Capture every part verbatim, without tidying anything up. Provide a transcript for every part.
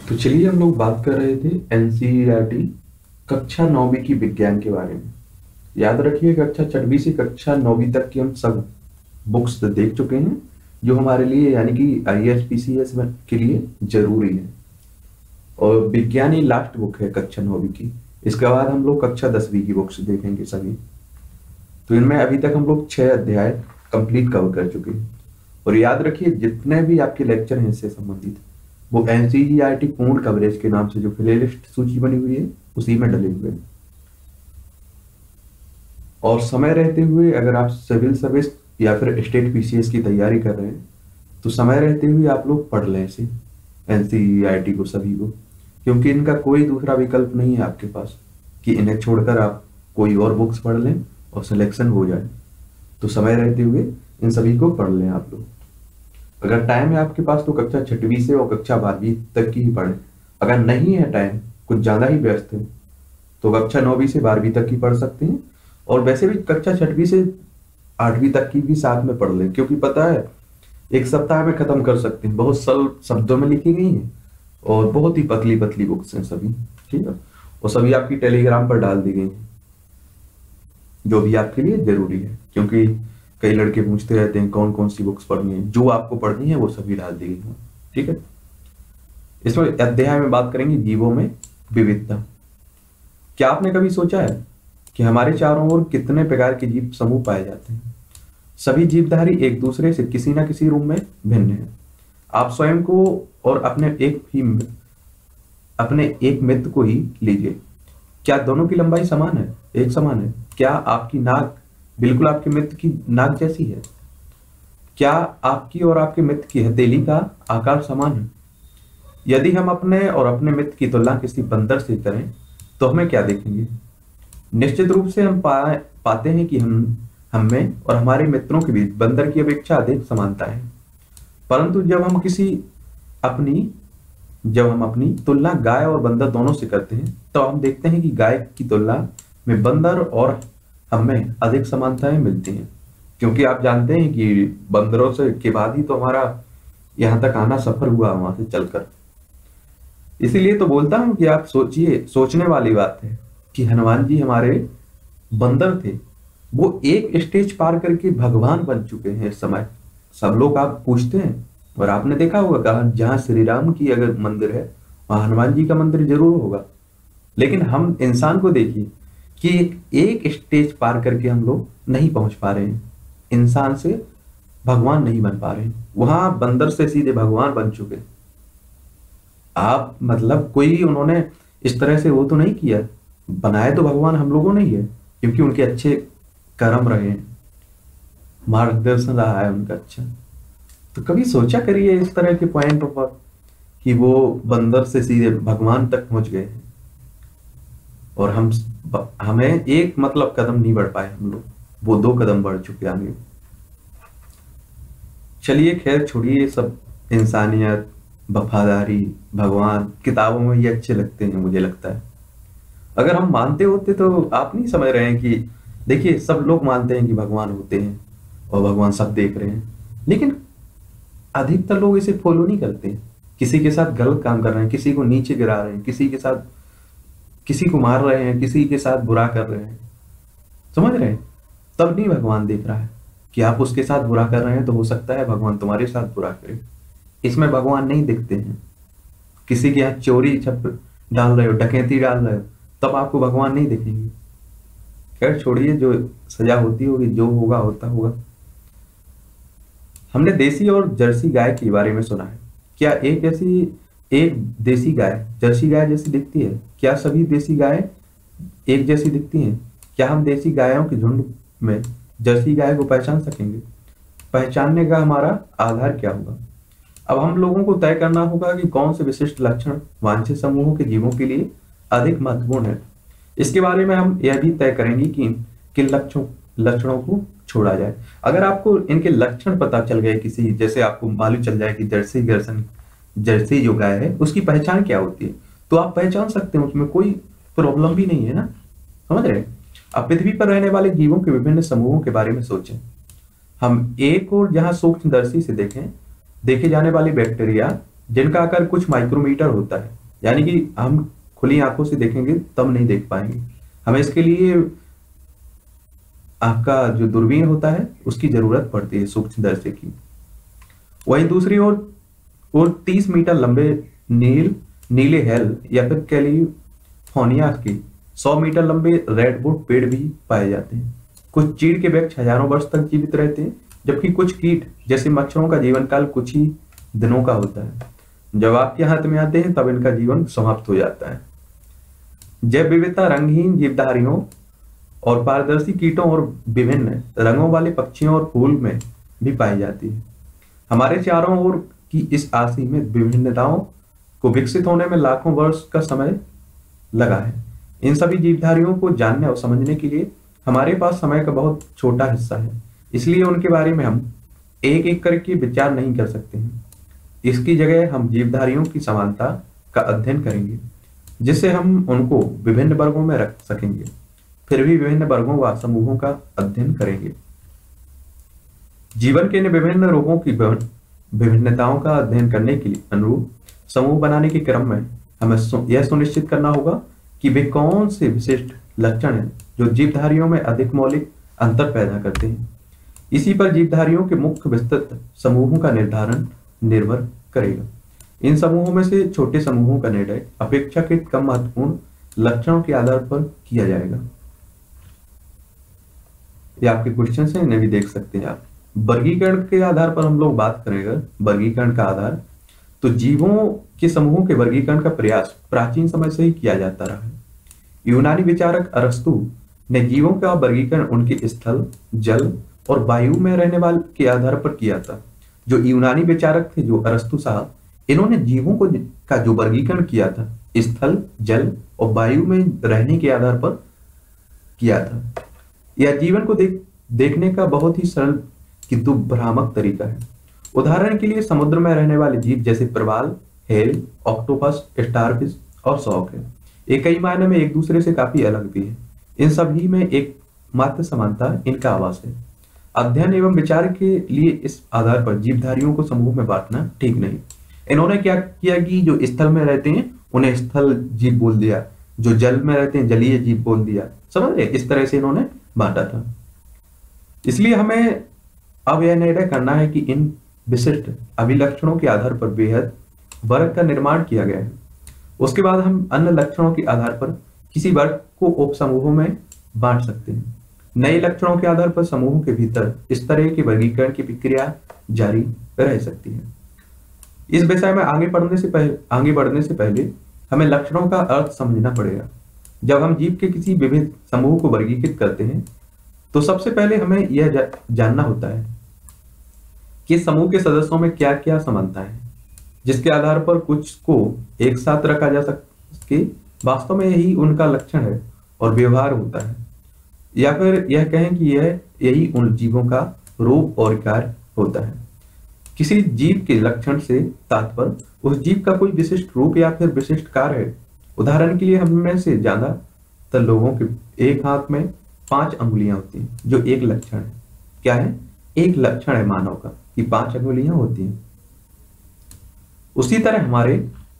तो चलिए हम लोग बात कर रहे थे एनसीईआरटी कक्षा नौवीं की विज्ञान के बारे में। याद रखिए कक्षा छठवीं से कक्षा नौवीं तक की हम सब बुक्स देख चुके हैं जो हमारे लिए यानी कि आईएएस पीसीएस के लिए जरूरी है। और विज्ञान ही लास्ट बुक है कक्षा नौवीं की। इसके बाद हम लोग कक्षा दसवीं की बुक्स देखेंगे सभी। तो इनमें अभी तक हम लोग छह अध्याय कंप्लीट कवर कर चुके हैं। और याद रखिए जितने भी आपके लेक्चर हैं इससे संबंधित वो एनसीईआरटी पूर्ण कवरेज के नाम से जो प्लेलिस्ट सूची बनी हुई है उसी में डले हुए हैं। और समय रहते हुए अगर आप सिविल सर्विस या फिर स्टेट पीसीएस की तैयारी कर रहे हैं तो समय रहते हुए आप लोग पढ़ लें इसे एनसीईआरटी को सभी को, क्योंकि इनका कोई दूसरा विकल्प नहीं है आपके पास कि इन्हें छोड़कर आप कोई और बुक्स पढ़ लें और सिलेक्शन हो जाए। तो समय रहते हुए इन सभी को पढ़ लें आप लोग। अगर टाइम है आपके पास तो कक्षा छठवीं से और कक्षा बारहवीं तक की ही पढ़ें। अगर नहीं है टाइम, कुछ ज्यादा ही व्यस्त है, तो कक्षा नौवीं से बारहवीं तक की पढ़ सकते हैं। और वैसे भी कक्षा छठवीं से आठवीं तक की भी साथ में पढ़ लें, क्योंकि पता है एक सप्ताह में खत्म कर सकते हैं। बहुत सरल शब्दों में लिखी गई हैं और बहुत ही पतली पतली बुक्स हैं सभी, ठीक है। और सभी आपकी टेलीग्राम पर डाल दी गई हैं जो भी आपके लिए जरूरी है, क्योंकि कई लड़के पूछते रहते हैं कौन कौन सी बुक्स पढ़नी है। जो आपको पढ़नी है वो सभी डाल दी गई हैं, ठीक है। इसमें अध्याय में बात करेंगे जीवों में विविधता। क्या आपने कभी सोचा है कि हमारे चारों ओर कितने प्रकार के जीव समूह पाए जाते हैं? सभी जीवधारी एक दूसरे से किसी ना किसी रूप में भिन्न है। आप स्वयं को और अपने एक ही अपने एक मित्र को ही लीजिए। क्या दोनों की लंबाई समान है, एक समान है? क्या आपकी नाक बिल्कुल आपके मित्र की नाक जैसी है? क्या आपकी और आपके मित्र की हथेली का आकार समान है? यदि हम अपने और अपने मित्र की तुलना किसी बंदर से करें तो हमें क्या देखेंगे? निश्चित रूप से हम पा, पाते हैं कि हम हमें और हमारे मित्रों के बीच बंदर की अपेक्षा अधिक समानता है। परंतु जब हम किसी अपनी जब हम अपनी तुलना गाय और बंदर दोनों से करते हैं तो हम देखते हैं कि गाय की तुलना में बंदर और हमें अधिक समानताएं मिलती हैं, क्योंकि आप जानते हैं कि बंदरों से के बाद ही तो हमारा यहाँ तक आना सफर हुआ वहां से चलकर। इसीलिए तो बोलता हूं कि आप सोचिए, सोचने वाली बात है कि हनुमान जी हमारे बंदर थे, वो एक स्टेज पार करके भगवान बन चुके हैं इस समय। सब लोग आप पूछते हैं और आपने देखा होगा कहा जहां श्री राम की अगर मंदिर है वहां हनुमान जी का मंदिर जरूर होगा। लेकिन हम इंसान को देखिए कि एक, एक स्टेज पार करके हम लोग नहीं पहुंच पा रहे हैं, इंसान से भगवान नहीं बन पा रहे हैं। वहां बंदर से सीधे भगवान बन चुके। आप मतलब कोई उन्होंने इस तरह से वो तो नहीं किया, बनाए तो भगवान हम लोगों ने ही है, क्योंकि उनके अच्छे कर्म रहे हैं, मार्गदर्शन रहा है उनका अच्छा। तो कभी सोचा करिए इस तरह के पॉइंट पर कि वो बंदर से सीधे भगवान तक पहुंच गए हैं और हम हमें एक मतलब कदम नहीं बढ़ पाए हम लोग, वो दो कदम बढ़ चुके आगे। चलिए खैर छोड़िए सब, इंसानियत, वफादारी, भगवान किताबों में ये अच्छे लगते हैं मुझे लगता है। अगर हम मानते होते तो आप नहीं समझ रहे हैं कि देखिए सब लोग मानते हैं कि भगवान होते हैं और भगवान सब देख रहे हैं, लेकिन अधिकतर लोग इसे फॉलो नहीं करते। किसी के साथ गलत काम कर रहे हैं, किसी को नीचे गिरा रहे हैं, किसी के साथ किसी को मार रहे हैं, किसी के साथ बुरा कर रहे हैं, समझ रहे हैं? तब नहीं भगवान देख रहा है कि आप उसके साथ बुरा कर रहे हैं तो हो सकता है भगवान तुम्हारे साथ बुरा करे। इसमें भगवान नहीं दिखते हैं। किसी के यहाँ चोरी छप डाल रहे हो, डकैती डाल रहे हो, तब आपको भगवान नहीं दिखेंगे। खैर छोड़िए, जो सजा होती होगी, जो होगा होता होगा। हमने देसी और जर्सी गाय के बारे में सुना है। क्या एक ऐसी एक देसी गाय जर्सी गाय जैसी दिखती है? क्या सभी देसी गाय एक जैसी दिखती हैं? क्या हम देसी गायों के झुंड में जर्सी गाय को पहचान सकेंगे? पहचानने का हमारा आधार क्या होगा? अब हम लोगों को तय करना होगा कि कौन से विशिष्ट लक्षण वांछित समूहों के जीवों के लिए अधिक महत्वपूर्ण है। इसके बारे में हम यह भी तय करेंगे कि किन लक्षणों लक्षणों को छोड़ा जाए। अगर आपको इनके लक्षण पता चल गए किसी, जैसे आपको मालूम चल जाए कि जर्सी गर्सन जर्सी जो गाय है उसकी पहचान क्या होती है, तो आप पहचान सकते हैं, उसमें कोई प्रॉब्लम भी नहीं है ना, समझ रहे? अब पृथ्वी पर रहने वाले जीवों के विभिन्न समूहों के बारे में सोचें। हम एक और जहां सूक्ष्मदर्शी से देखें देखे जाने वाले बैक्टीरिया जिनका आकार कुछ माइक्रोमीटर होता है, यानी कि हम खुली आंखों से देखेंगे तब नहीं देख पाएंगे, हमें इसके लिए आपका जो दूरबीन होता है उसकी जरूरत पड़ती है सूक्ष्मदर्शी की। वहीं दूसरी ओर और तीस मीटर लंबे नील नीले हेल या फिर कैलिफोर्निया के सौ मीटर लंबे रेडवुड पेड़ भी पाए जाते हैं। कुछ चीड़ के वृक्ष हजारों वर्ष तक जीवित रहते हैं, जबकि कुछ कीट जैसे मच्छरों का जीवन काल कुछ ही दिनों का होता है। जब आपके हाथ में आते हैं तब इनका जीवन समाप्त हो जाता है। जैव विविधता रंगहीन जीवधारियों और पारदर्शी कीटों और विभिन्न रंगों वाले पक्षियों और फूल में भी पाई जाती है। हमारे चारों ओर की इस असीमित विभिन्नताओं को विकसित होने में लाखों वर्ष का समय लगा है। इन सभी जीवधारियों को जानने और समझने के लिए हमारे पास समय का बहुत छोटा हिस्सा है, इसलिए उनके बारे में हम एक एक करके विचार नहीं कर सकते हैं। इसकी जगह हम जीवधारियों की समानता का अध्ययन करेंगे, जिससे हम उनको विभिन्न वर्गों में रख सकेंगे। फिर भी विभिन्न वर्गों व समूहों का अध्ययन करेंगे। जीवन के इन विभिन्न रूपों की विभिन्नताओं का अध्ययन करने के लिए अनुरूप समूह बनाने के क्रम में हमें यह सुनिश्चित करना होगा कि वे कौन से विशिष्ट लक्षण हैं जो जीवधारियों में अधिक मौलिक अंतर पैदा करते हैं। इसी पर जीवधारियों के मुख्य विस्तृत समूहों का निर्धारण निर्भर करेगा। इन समूहों में से छोटे समूहों का निर्णय अपेक्षाकृत कम महत्वपूर्ण लक्षणों के आधार पर किया जाएगा। ये आपके क्वेश्चन हैं, इन्हें भी देख सकते हैं आप। वर्गीकरण के आधार पर हम लोग बात करेंगे। वर्गीकरण का आधार तो जीवों के समूहों के वर्गीकरण का प्रयास प्राचीन समय से ही किया जाता रहा है। यूनानी विचारक अरस्तु ने जीवों का वर्गीकरण उनके स्थल, जल और वायु में रहने वाले के आधार पर किया था। जो यूनानी विचारक थे, जो अरस्तु साहब, इन्होंने जीवों को का जो वर्गीकरण किया था स्थल, जल और वायु में रहने के आधार पर किया था। यह जीवन को देख देखने का बहुत ही सरल किंतु भ्रामक तरीका है। उदाहरण के लिए समुद्र में रहने वाले जीव जैसे प्रवाल, हेल, ऑक्टोपस, स्टारफिश और शॉक है, ये कई मायने में एक दूसरे से काफी अलग भी है। इन सभी में एक मात्र समानता इनका आवास है। अध्ययन एवं विचार के लिए इस आधार पर जीवधारियों को समूह में बांटना ठीक नहीं। इन्होंने क्या किया कि जो स्थल में रहते हैं उन्हें स्थल जीव बोल दिया, जो जल में रहते हैं जलीय जीव बोल दिया। समझ रहे, इस तरह से इन्होंने बांटा था। इसलिए हमें अब यह निर्णय करना है कि इन विशिष्ट अभिलक्षणों के आधार पर बेहद वर्ग का निर्माण किया गया है। उसके बाद हम अन्य लक्षणों के आधार पर किसी वर्ग को उप समूहों में बांट सकते हैं। नए लक्षणों के आधार पर समूहों के भीतर इस तरह के वर्गीकरण की प्रक्रिया जारी रह सकती है। इस विषय में आगे बढ़ने से पहले आगे बढ़ने से पहले हमें लक्षणों का अर्थ समझना पड़ेगा। जब हम जीव के किसी विविध समूह को वर्गीकृत करते हैं तो सबसे पहले हमें यह जा, जानना होता है कि समूह के सदस्यों में क्या क्या समानता है, जिसके आधार पर कुछ को एक साथ रखा जा सके। वास्तव में यही उनका लक्षण है और व्यवहार होता है, या फिर यह कहें कि यह यही उन जीवों का रूप और कार्य होता है। किसी जीव के लक्षण से तात्पर्य उस जीव का कोई विशिष्ट रूप या फिर विशिष्ट कार्य है। उदाहरण के लिए हम में से ज्यादातर लोगों के एक हाथ में पांच अंगुलियां होती हैं, जो एक लक्षण है। क्या है? एक लक्षण है मानव का कि पांच अंगुलियां होती हैं। उसी तरह हमारे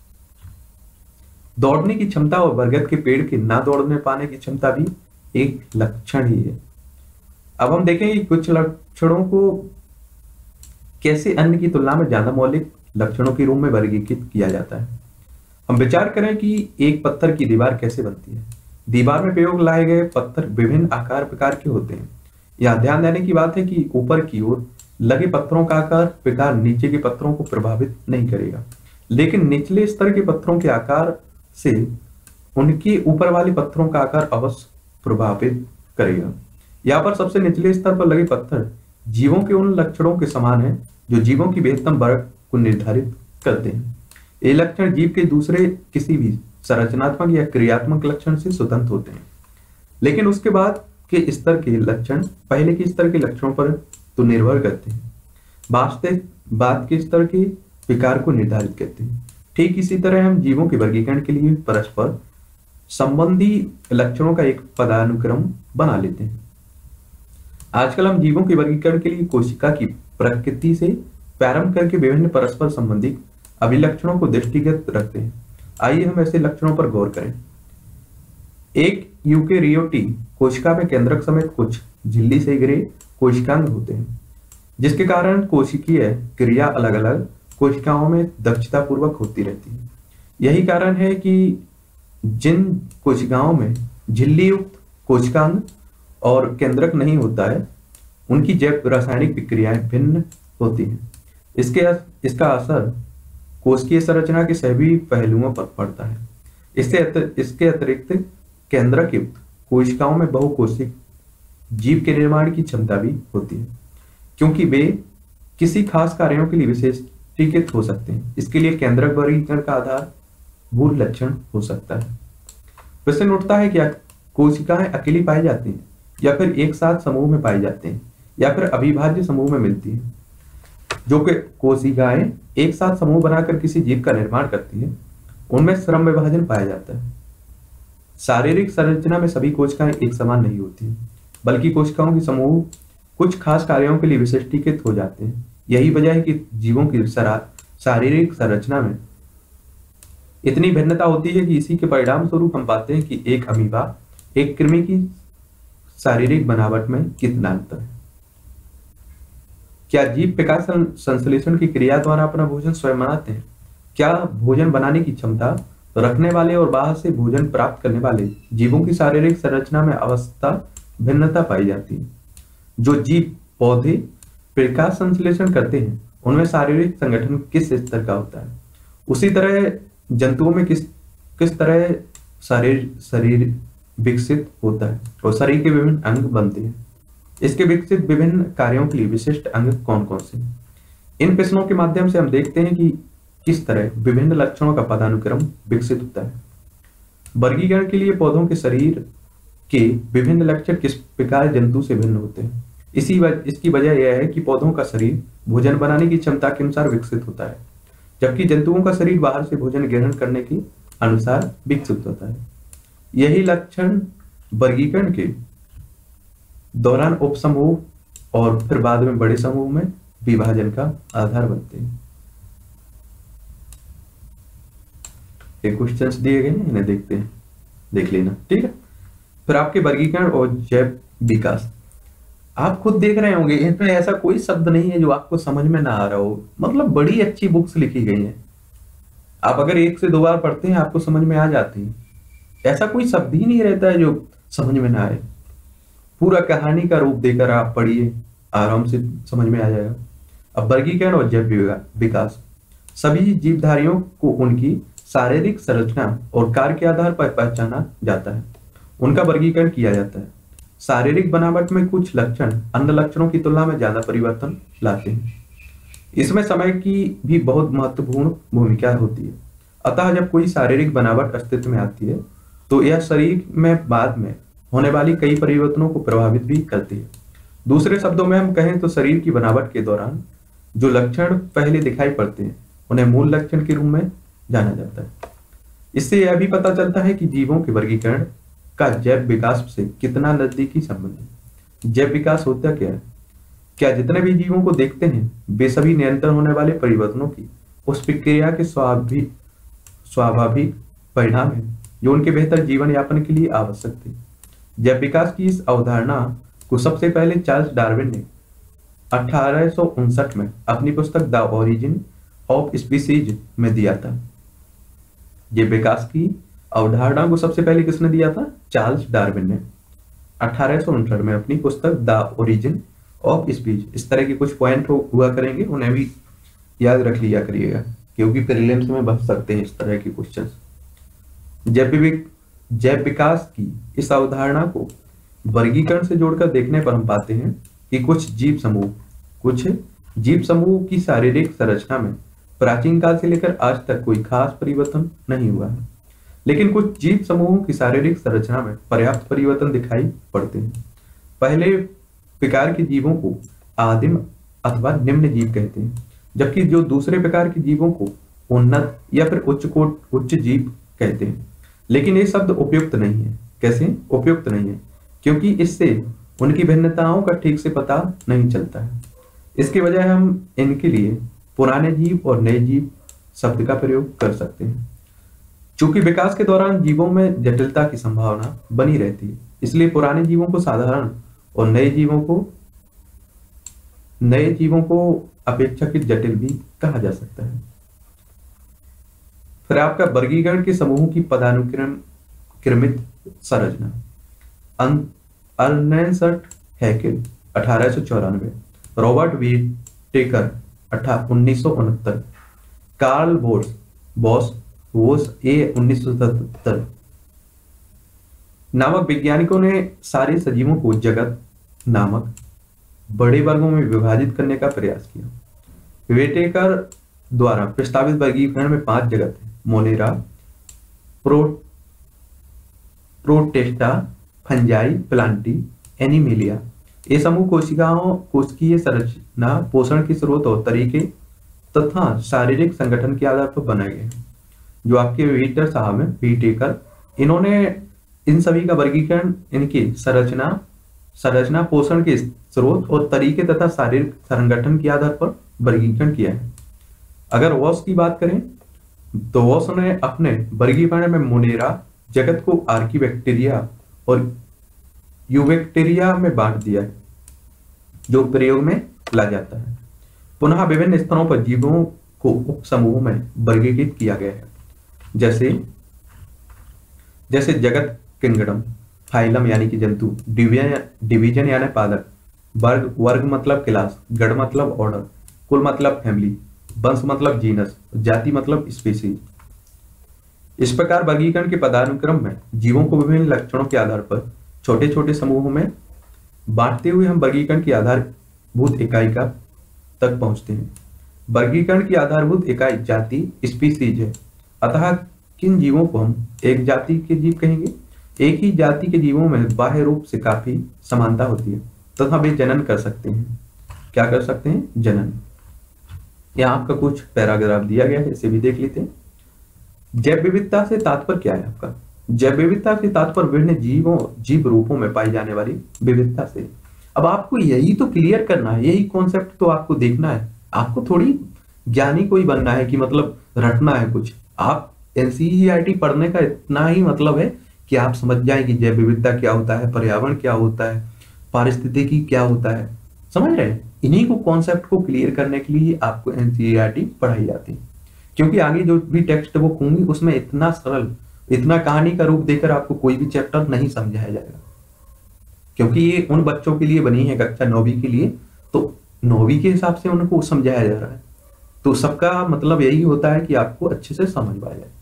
दौड़ने की क्षमता और बरगद के पेड़ के ना दौड़ने पाने की क्षमता भी एक लक्षण ही है। अब हम देखेंगे कुछ लक्षणों को कैसे अन्य की तुलना में ज्यादा मौलिक लक्षणों के रूप में वर्गीकृत किया जाता है। हम विचार करें कि एक पत्थर की दीवार कैसे बनती है। दीवार में प्रयोग लाए गए पत्थर विभिन्न आकार प्रकार के होते हैं। यह ध्यान देने की बात है कि ऊपर की ओर लगे पत्थरों का आकार प्रकार नीचे के पत्थरों को प्रभावित नहीं करेगा, लेकिन निचले स्तर के पत्थरों के आकार से उनके ऊपर वाले पत्थरों का आकार अवश्य प्रभावित करेगा। यहाँ पर सबसे निचले स्तर पर लगे पत्थर जीवों के उन लक्षणों के समान है जो जीवों की बेहतम वर्ग को निर्धारित करते हैं। ये लक्षण जीव के दूसरे किसी भी संरचनात्मक या क्रियात्मक लक्षण से स्वतंत्र होते हैं, लेकिन उसके बाद के स्तर के लक्षण पहले के स्तर के लक्षणों पर तो निर्भर करते हैं, वास्तविक बाद के स्तर के विकार को निर्धारित करते हैं। ठीक इसी तरह हम जीवों के वर्गीकरण के लिए परस्पर संबंधी लक्षणों का एक पदानुक्रम बना लेते हैं। आजकल हम जीवों के वर्गीकरण के लिए कोशिका की प्रकृति से प्रारंभ करके विभिन्न परस्पर संबंधी अभिलक्षणों को दृष्टिगत रखते हैं। आइए हम ऐसे लक्षणों पर गौर करें। एक यूकेरियोटी कोशिका में केंद्रक समेत कुछ झिल्ली से घिरे कोशिकांग होते हैं, जिसके कारण कोशिकीय क्रिया अलग अलग कोशिकाओं में दक्षता पूर्वक होती रहती है। यही कारण है कि जिन कोशिकाओं में झिल्ली युक्त कोशिकांग और केंद्रक नहीं होता है, उनकी जैव रासायनिक विक्रियाएं भिन्न होती हैं। इसके इसका असर कोशिकीय संरचना के सभी पहलुओं पर पड़ता है। इससे अत, इसके अतिरिक्त केंद्रक युक्त कोशिकाओं में बहुकोशिक जीव के निर्माण की क्षमता भी होती है, क्योंकि वे किसी खास कार्यों के लिए विशेषीकृत हो सकते हैं। इसके लिए केंद्रक वर्गीकरण का आधार मूल लक्षण हो सकता है। प्रश्न उठता है, क्या कोशिकाएं अकेली पाई जाती हैं या फिर एक साथ समूह में पाई जाती हैं या फिर अविभाज्य समूह में मिलती हैं? जो कि कोशिकाएं एक साथ समूह बनाकर किसी जीव का निर्माण करती हैं, उनमें श्रम विभाजन पाया जाता है। शारीरिक संरचना में सभी कोशिकाएं एक समान नहीं होती, बल्कि कोशिकाओं के समूह कुछ खास कार्यों के लिए विशिष्टीकृत हो जाते हैं। यही वजह है कि जीवों की शारीरिक संरचना में इतनी भिन्नता होती है कि इसी के परिणाम स्वरूप हम पाते हैं कि एक अमीबा एक कृमि की शारीरिक बनावट में कितना अंतर है। क्या जीव प्रकाश संश्लेषण की क्रिया द्वारा अपना भोजन स्वयं बनाते हैं? क्या भोजन बनाने की क्षमता रखने वाले और बाहर से भोजन प्राप्त करने वाले जीवों की शारीरिक संरचना में अवस्था भिन्नता पाई जाती है? जो जीव पौधे प्रकाश संश्लेषण करते हैं, उनमें शारीरिक संगठन किस स्तर का होता है? उसी तरह जंतुओं में किस किस तरह शरीर शरीर विकसित होता है और शरीर के विभिन्न अंग बनते हैं। इसके विकसित विभिन्न कार्यों के लिए विशिष्ट अंग कौन कौन से हैं? इन प्रश्नों के माध्यम से हम देखते हैं कि किस तरह विभिन्न लक्षणों का पदानुक्रम विकसित होता है। वर्गीकरण के लिए पौधों के शरीर के विभिन्न लक्षण किस प्रकार जंतु से भिन्न होते हैं। इसी वजह इसकी वजह यह है कि पौधों का शरीर भोजन बनाने की क्षमता के अनुसार विकसित होता है, जबकि जंतुओं का शरीर बाहर से भोजन ग्रहण करने के अनुसार विकसित होता है। यही लक्षण वर्गीकरण के दौरान उपसमूह और फिर बाद में बड़े समूह में विभाजन का आधार बनते हैं। ये क्वेश्चंस दिए गए हैं, इन्हें देखते हैं, देख लेना, ठीक है। फिर आपके वर्गीकरण और जैव विकास, आप खुद देख रहे होंगे इसमें ऐसा कोई शब्द नहीं है जो आपको समझ में ना आ रहा हो। मतलब बड़ी अच्छी बुक्स लिखी गई हैं, आप अगर एक से दो बार पढ़ते हैं आपको समझ में आ जाती है। ऐसा कोई शब्द ही नहीं रहता है जो समझ में ना आए। पूरा कहानी का रूप देकर आप पढ़िए, आराम से समझ में आ जाएगा। अब वर्गीकरण और जैव विकास, सभी जीवधारियों को उनकी शारीरिक संरचना और कार्य के आधार पर पहचाना जाता है, उनका वर्गीकरण किया जाता है। शारीरिक बनावट में कुछ लक्षण अन्य लक्षणों की तुलना में ज्यादा परिवर्तन लाते हैं। इसमें समय की भी बहुत महत्वपूर्ण भूमिका होती है। अतः जब कोई शारीरिक बनावट अस्तित्व में आती है तो यह शरीर में बाद में होने वाली कई परिवर्तनों को प्रभावित भी करती है। दूसरे शब्दों में हम कहें तो शरीर की बनावट के दौरान जो लक्षण पहले दिखाई पड़ते हैं उन्हें मूल लक्षण के रूप में जाना जाता है। इससे यह भी पता चलता है कि जीवों के वर्गीकरण का जैव विकास से कितना नजदीकी संबंध है। जैव विकास होता क्या है? क्या जितने भी जीवों को देखते हैं वे सभी निरंतर होने वाले परिवर्तनों की उस प्रक्रिया के स्वाभाविक स्वाभाविक परिणाम है जो उनके बेहतर जीवन यापन के लिए आवश्यक थे। जैव विकास की इस अवधारणा को सबसे पहले चार्ल्स डार्विन ने अठारह सौ उनसठ में अपनी पुस्तक द ओरिजिन ऑफ स्पीसीज में दिया था। जैव विकास की अवधारणा को सबसे पहले किसने दिया था? चार्ल्स डार्विन ने अठारह सौ उनसठ में अपनी पुस्तक द ओरिजिन ऑफ स्पीसीज। इस तरह के कुछ पॉइंट हुआ करेंगे, उन्हें भी याद रख लिया करिएगा क्योंकि प्रीलिम्स में बन सकते हैं इस तरह के क्वेश्चंस। जैव जैव विकास की इस अवधारणा को वर्गीकरण से जोड़कर देखने पर हम पाते हैं कि कुछ जीव समूह कुछ जीव समूह की शारीरिक संरचना में प्राचीन काल से लेकर आज तक कोई खास परिवर्तन नहीं हुआ है, लेकिन कुछ जीव समूहों की शारीरिक संरचना में पर्याप्त परिवर्तन दिखाई पड़ते हैं। पहले प्रकार के जीवों को आदिम अथवा निम्न जीव कहते हैं, जबकि जो दूसरे प्रकार के जीवों को उन्नत या फिर उच्च कोट उच्च जीव कहते हैं। लेकिन ये शब्द उपयुक्त नहीं है। कैसे उपयुक्त नहीं है? क्योंकि इससे उनकी भिन्नताओं का ठीक से पता नहीं चलता है। इसके बजाय हम इनके लिए पुराने जीव और नए जीव शब्द का प्रयोग कर सकते हैं। चूंकि विकास के दौरान जीवों में जटिलता की संभावना बनी रहती है, इसलिए पुराने जीवों को साधारण और नए जीवों को नए जीवों को अपेक्षाकृत जटिल भी कहा जा सकता है। फिर आपका वर्गीकरण के समूहों की पदानुक्रम क्रमित संरचना। अर्नेस्ट हैकेल अठारह सौ चौरानवे, रॉबर्ट व्हिटेकर उन्नीस सौ उनहत्तर, कार्ल बोस बॉस वोस ए उन्नीस सौ सतहत्तर नामक वैज्ञानिकों ने सारे सजीवों को जगत नामक बड़े वर्गों में विभाजित करने का प्रयास किया। व्हिटेकर द्वारा प्रस्तावित वर्गीकरण में पांच जगत हैं: Monera, pro Protista, Fungi, Plantae, Animalia. ये समूह कोशिकाओं कोशिकीय संरचना, पोषण के स्रोत और तरीके तथा शारीरिक संगठन के आधार पर बनाए गए हैं। जो आपके व्हीटर साहब हैं, व्हिटेकर, इन्होंने इन सभी का वर्गीकरण इनकी संरचना संरचना पोषण के स्रोत और तरीके तथा शारीरिक संगठन के आधार पर वर्गीकरण किया है। अगर वॉस की बात करें तो वॉस ने अपने वर्गीकरण में मोनेरा जगत को आर्कीबैक्टीरिया और यूबैक्टीरिया में बांट दिया है, जो प्रयोग में ला जाता है। पुनः विभिन्न स्तरों पर जीवों को उप समूहों में वर्गीकृत किया गया है, जैसे जैसे जगत किंगडम, फाइलम यानी कि जंतु, डिवीजन डिवीजन यानी पादप, वर्ग वर्ग मतलब क्लास, गण मतलब ऑर्डर, कुल मतलब फैमिली, वंश मतलब जीनस, जाति मतलब स्पीसीज। इस प्रकार वर्गीकरण के पदानुक्रम में जीवों को विभिन्न लक्षणों के आधार पर छोटे छोटे समूहों में बांटते हुए हम वर्गीकरण की आधारभूत इकाई का तक पहुंचते हैं। वर्गीकरण की आधारभूत इकाई जाति स्पीसीज है। अतः किन जीवों को हम एक जाति के जीव कहेंगे? एक ही जाति के जीवों में बाह्य रूप से काफी समानता होती है तथा वे जनन कर सकते हैं। क्या कर सकते हैं? जनन। यहाँ आपका कुछ पैराग्राफ दिया गया है, इसे भी देख लेते हैं। जैव विविधता से तात्पर्य क्या है आपका? जैव विविधता से तात्पर्य विभिन्न जीवों जीव रूपों में पाई जाने वाली विविधता से। अब आपको यही तो क्लियर करना है, यही कॉन्सेप्ट तो आपको देखना है। आपको थोड़ी ज्ञानी कोई बनना है कि मतलब रटना है कुछ। आप एनसीईआरटी पढ़ने का इतना ही मतलब है कि आप समझ जाए कि जैव विविधता क्या होता है, पर्यावरण क्या होता है, पारिस्थितिकी क्या होता है। समझ रहे हैं? इन्हीं को कॉन्सेप्ट को क्लियर करने के लिए आपको एनसीईआरटी पढ़ाई जाती है, क्योंकि आगे जो भी टेक्स्ट बुक होंगी उसमें इतना सरल, इतना कहानी का रूप देकर आपको कोई भी चैप्टर नहीं समझाया जाएगा, क्योंकि ये उन बच्चों के लिए बनी है कक्षा नौवीं के लिए, तो नौवीं के हिसाब से उनको समझाया जा रहा है। तो सबका मतलब यही होता है कि आपको अच्छे से समझ पाया जाए।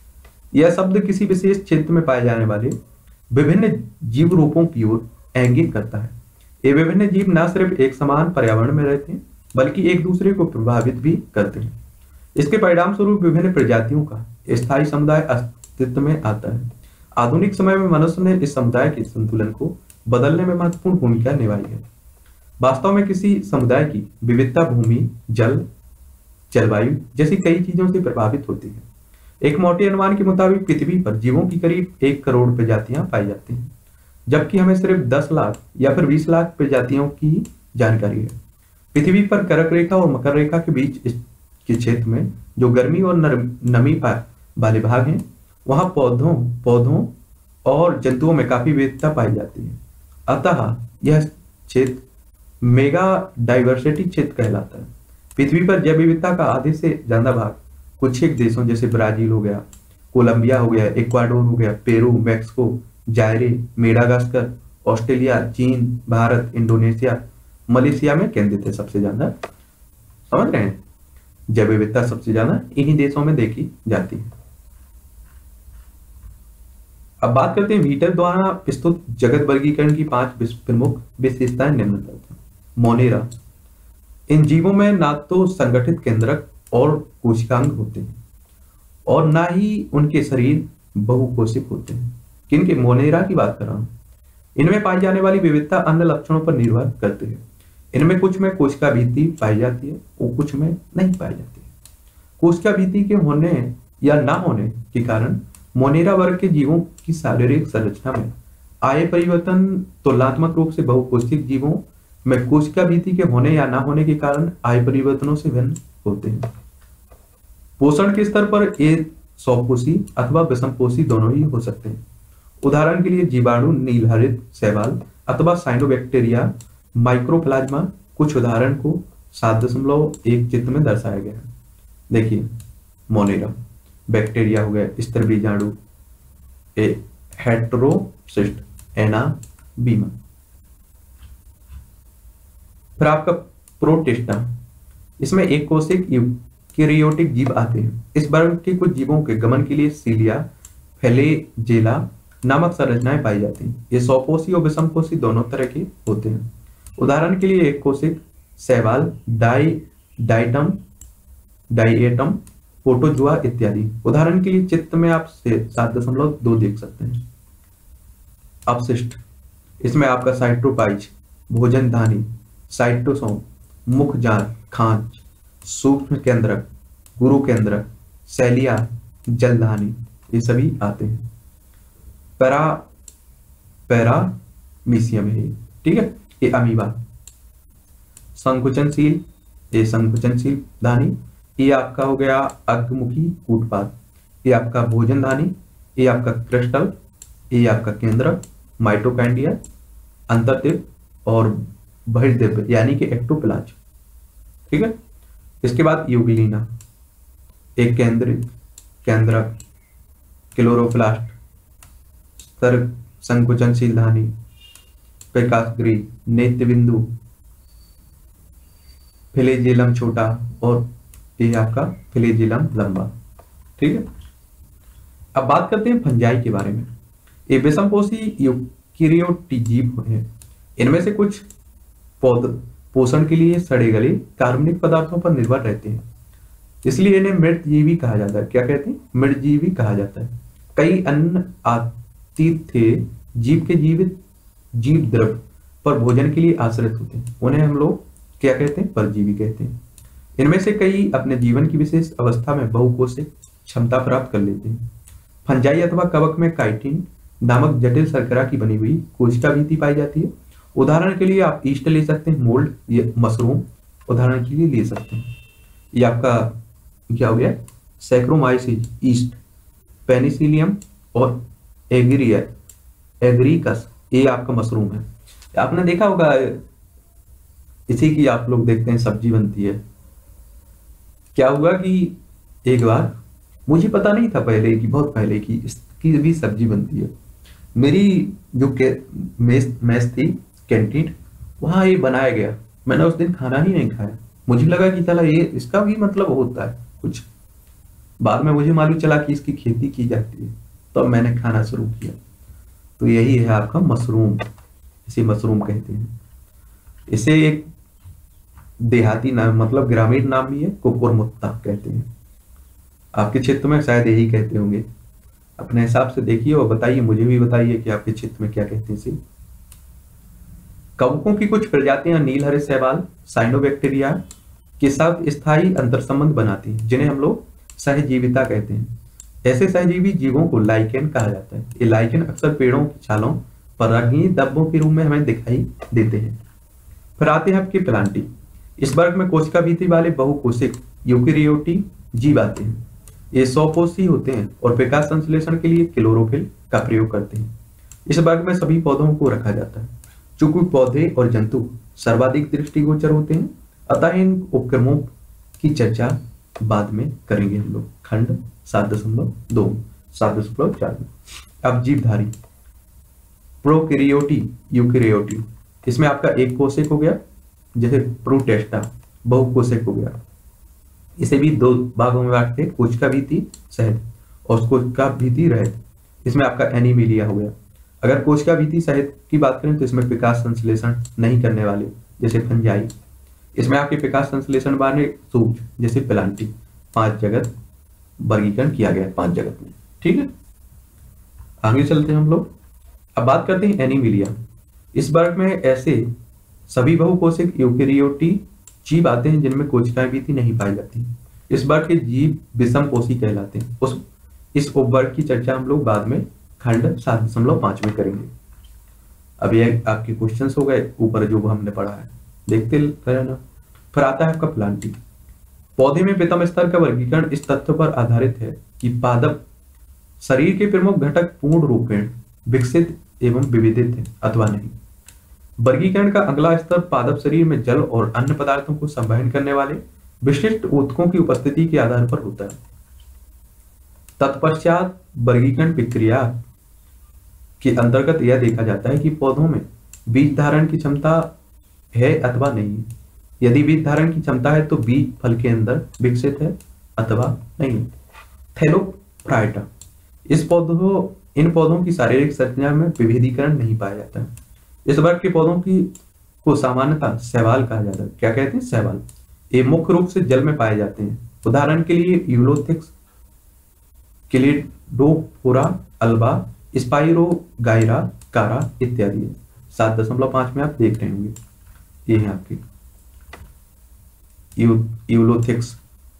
यह शब्द किसी विशेष क्षेत्र में पाए जाने वाले विभिन्न जीव रूपों की ओर इंगित करता है। ये विभिन्न जीव न सिर्फ एक समान पर्यावरण में रहते हैं, बल्कि एक दूसरे को प्रभावित भी करते हैं। इसके परिणाम स्वरूप विभिन्न प्रजातियों का स्थायी समुदाय अस्तित्व में आता है। आधुनिक समय में मनुष्य ने इस समुदाय के संतुलन को बदलने में महत्वपूर्ण भूमिका निभाई है। वास्तव में किसी समुदाय की विविधता भूमि, जल, जलवायु जैसी कई चीजों से प्रभावित होती है। एक मोटे अनुमान के मुताबिक पृथ्वी पर जीवों की करीब एक करोड़ प्रजातियां पाई जाती हैं, जबकि हमें सिर्फ दस लाख या फिर बीस लाख प्रजातियों की जानकारी है। पृथ्वी पर कर्क रेखा और मकर रेखा के बीच के क्षेत्र में जो गर्मी और नमी वाले भाग हैं, वहां पौधों पौधों और जंतुओं में काफी विविधता पाई जाती है। अतः यह क्षेत्र मेगा डाइवर्सिटी क्षेत्र कहलाता है। पृथ्वी पर जैव विविधता का आधे से ज्यादा भाग कुछ एक देशों जैसे ब्राजील हो गया, कोलंबिया हो गया, इक्वाडोर हो गया, Peru, Mexico, Zaire, Madagascar, Australia, चीन, भारत, इंडोनेशिया, मलेशिया में केंद्रित है सबसे ज्यादा। समझ रहे हैं? जैव विविधता सबसे ज्यादा इन्हीं देशों में देखी जाती है। अब बात करते हैं व्हीटर द्वारा प्रस्तुत जगत वर्गीकरण की पांच प्रमुख विशेषताएं निम्नलिखित हैं। मोनेरा, इन जीवों में ना तो संगठित केंद्रक और कोशिकांग होते हैं और ना ही उनके शरीर बहुकोशिक होते हैं। किनके? मोनेरा की बात कर रहा हूं। इनमें पाई जाने वाली विविधता अन्य लक्षणों पर निर्भर करती है। इनमें कुछ में कोशिका भित्ति पाई जाती है और कुछ में नहीं पाई जाती है। कोशिका भित्ति के होने या ना होने के कारण मोनेरा वर्ग के जीवों की शारीरिक संरचना में आए परिवर्तन तुलनात्मक रूप से बहुकोशिक जीवों में कोशिका भित्ति के होने या ना होने के कारण आय परिवर्तनों से भिन्न होते हैं। पोषण के स्तर पर ये सौपोषी अथवा विषमपोषी दोनों ही हो सकते हैं। उदाहरण के लिए जीवाणु, नीलहरित शैवाल अथवा साइनोबैक्टीरिया, माइक्रोप्लाज्मा। कुछ उदाहरण को सात दशमलव एक चित्र में दर्शाया गया है। देखिए, मोनेरा बैक्टीरिया हो गया, स्तर बीजाणु, हेटेरोसिस्ट, एना बीमा। फिर आपका प्रोटिस्टा, इसमें एक कोशिक यूकेरियोटिक जीव आते हैं। इस वर्ग के कुछ जीवों के गमन के लिए सीलिया, फ्लैजेला नामक संरचनाएं पाई जाती हैं। ये सौपोषी और विषमपोषी दोनों तरह के होते हैं। उदाहरण के लिए एक कोशिक शैवाल, डाई डाइटम डाइएटम, प्रोटोजुआ इत्यादि। उदाहरण के लिए चित्र में आप सात दशमलव दो देख सकते हैं। अपशिष्ट, इसमें आपका साइट्रोपाइज, भोजनधानी, साइटोसोम, मुखजाल, खांच, सूक्ष्म केंद्रक, गुरु केंद्रक, सैलिया, जलधानी, ये सभी आते हैं। पैरा पैरामीशियम है, ठीक है, ये अमीबा। संकुचनशील, ये संकुचनशील धानी, ये आपका हो गया अग्मुखी कूटपाद, ये आपका भोजनधानी, ये आपका क्रिस्टल, ये आपका केंद्रक, माइटोकांड्रिया, अंतर्दिव्य और बहिर्दिव्य यानी कि एक्टोप्लाज्म, ठीक है। इसके बाद यूग्लिना, एक केंद्रित केंद्रक, क्लोरोप्लास्ट, स्तर संकुचनशील धानी, प्रकाशगृह, नेत्र बिंदु, फ्लैजेलम छोटा और ये आपका फ्लैजेलम लंबा, ठीक है। अब बात करते हैं फंजाई के बारे में। ये विषमपोषी यूकेरियोटिक जीव हैं। इनमें से कुछ पौध पोषण के लिए सड़े गले कार्बनिक पदार्थों पर निर्भर रहते हैं, इसलिए इन्हें मृतजीवी कहा जाता है। क्या कहते हैं? मृतजीवी कहा जाता है। कई अन्य आतिथ्य जीव के जीवित जीव द्रव पर भोजन के लिए आश्रित होते हैं, उन्हें हम लोग क्या कहते हैं? परजीवी कहते हैं। इनमें से कई अपने जीवन की विशेष अवस्था में बहुकोशिक क्षमता प्राप्त कर लेते हैं। फंजाई अथवा कवक में काइटिन नामक जटिल शर्करा की बनी हुई कोशिका भित्ति पाई जाती है। उदाहरण के लिए आप ईस्ट ले सकते हैं, मोल्ड या मशरूम उदाहरण के लिए ले सकते हैं। ये आपका क्या हो गया? सैक्रोमाइसिस, ईस्ट, पेनिसिलियम और एग्रिया एग्रिकस, ये आपका मशरूम है। आपने देखा होगा, इसी की आप लोग देखते हैं सब्जी बनती है। क्या हुआ कि एक बार, मुझे पता नहीं था पहले की, बहुत पहले की इसकी भी सब्जी बनती है। मेरी जो मेस मेस थी, कैंटीन, वहां ये बनाया गया। मैंने उस दिन खाना ही नहीं खाया। मुझे लगा कि चला ये इसका भी मतलब होता है कुछ। बाद में मुझे मालूम चला कि इसकी खेती की जाती है, तो अब मैंने खाना शुरू किया। तो यही है आपका मशरूम, इसे मशरूम कहते हैं। इसे एक देहाती नाम मतलब ग्रामीण नाम भी है, कुकुरमुत्ता कहते हैं। आपके क्षेत्र में शायद यही कहते होंगे। अपने हिसाब से देखिए और बताइए, मुझे भी बताइए कि आपके क्षेत्र में क्या कहते हैं इसे। कवकों की कुछ प्रजातियां नीलहरित शैवाल, साइनोबैक्टीरिया के साथ स्थायी अंतर संबंध बनाती हैं, जिन्हें हम लोग सहजीविता कहते हैं। ऐसे सहजीवी जीवों को लाइकेन कहा जाता है। ये लाइकेन अक्सर पेड़ों की छालों पर रंगीन धब्बों के रूप में हमें दिखाई देते हैं। फिर आते हैं आपके प्लांटी। इस वर्ग में कोशिका भित्ति वाले बहुकोशिक यूकेरियोटिक जीव आते हैं। ये सौपोषी होते हैं और प्रकाश संश्लेषण के लिए क्लोरोफिल का प्रयोग करते हैं। इस वर्ग में सभी पौधों को रखा जाता है। चूंकि पौधे और जंतु सर्वाधिक दृष्टिगोचर होते हैं, अतः इन उपक्रमों की चर्चा बाद में करेंगे हम लोग। खंड सात दशमलव दो सात दशमलव चार में। अब जीवधारी प्रोकैरियोटी यूकेरियोटी, इसमें आपका एक कोशिक हो गया, जैसे प्रोटेस्टा बहुकोशिक हो गया। इसे भी दो भागों में बांटते हैं, कोशिका भित्ति शहद और कोशिका भित्ति रहित। इसमें आपका एनीमिलिया हो गया। अगर कोशिका भित्ति शहद की बात करें तो इसमें प्रकाश संश्लेषण नहीं करने वाले जैसे फंजाई। इसमें आपके प्रकाश संश्लेषण वाले सूक्ष्म जैसे प्लांटी। पांच जगत वर्गीकरण किया गया है, पांच जगत में, ठीक है। आगे चलते हैं हम लोग। अब बात करते हैं एनीमिलिया। इस वर्ग में ऐसे सभी बहुकोशिक यूकेरियोटिक जीव आते हैं जिनमें कोशिकाएं भित्ति नहीं पाई जाती। इस वर्ग के जीव विषमपोषी कहलाते हैं। उस इस उपवर्ग की चर्चा हम लोग बाद में खंड सात दशमलव पांच में करेंगे। अब ये आपके क्वेश्चंस हो गए ऊपर जो हमने पढ़ा है, देखते रहना। फिर आता है आपका प्लांटी। पौधे में पितम स्तर का वर्गीकरण इस तथ्य पर आधारित है कि पादप शरीर के प्रमुख घटक पूर्ण रूप में विकसित एवं विविधित है अथवा नहीं। वर्गीकरण का अगला स्तर पादप शरीर में जल और अन्य पदार्थों को संवहन करने वाले विशिष्ट ऊतकों की उपस्थिति के आधार पर होता है। तत्पश्चात वर्गीकरण प्रक्रिया के अंतर्गत यह देखा जाता है कि पौधों में बीज धारण की क्षमता है अथवा नहीं। यदि बीज धारण की क्षमता है तो बीज फल के अंदर विकसित है अथवा नहीं। थैलोफाइटा, इस पौधों इन पौधों की शारीरिक संरचना में विभेदीकरण नहीं पाया जाता है। इस वर्ग के पौधों की को सामान्यतः शैवाल कहा जाता है। क्या कहते हैं? शैवाल। ये मुख्य रूप से जल में पाए जाते हैं। उदाहरण के लिए यूलोथिक्स, क्लिडोफोरा अल्बा, स्पाइरोगाइरा कारा इत्यादि है। सात दशमलव पांच में आप देख रहे होंगे, ये है आपके यू, यूलोथिक्स,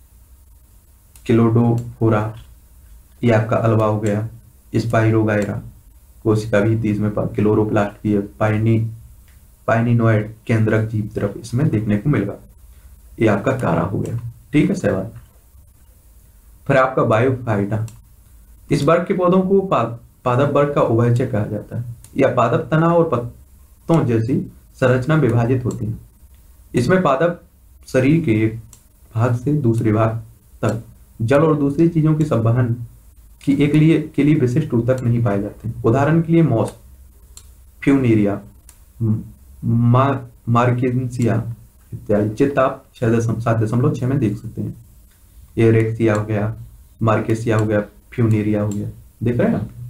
क्लिडोफोरा, ये आपका अल्बा हो गया, स्पाइरोगाइरा कोशिका भी थी इसमें, क्लोरोप्लास्ट भी है, पाइनी पाइनिनोइड केंद्रक जीव तरफ इसमें देखने को मिलेगा। ये आपका कारा हो गया, ठीक है, शैवाल। फिर आपका बायोफाइटा, इस वर्ग के पौधों को पा, पादप वर्ग का उभयचय कहा जाता है। यह पादप तना और पत्तों जैसी संरचना विभाजित होती है। इसमें पादप शरीर के एक भाग से दूसरे भाग तक जल और दूसरी चीजों की संवहन की एक लिए के लिए विशिष्ट ऊतक नहीं पाए जाते। उदाहरण के लिए मॉस, फ्यूनेरिया, मार्केंसिया इत्यादि चित्र आप सात दशमलव छह में देख सकते हैं। ये रेक्सिया हो गया, मार्केसिया हो गया, फ्यूनेरिया हो गया, देख रहे हैं आप।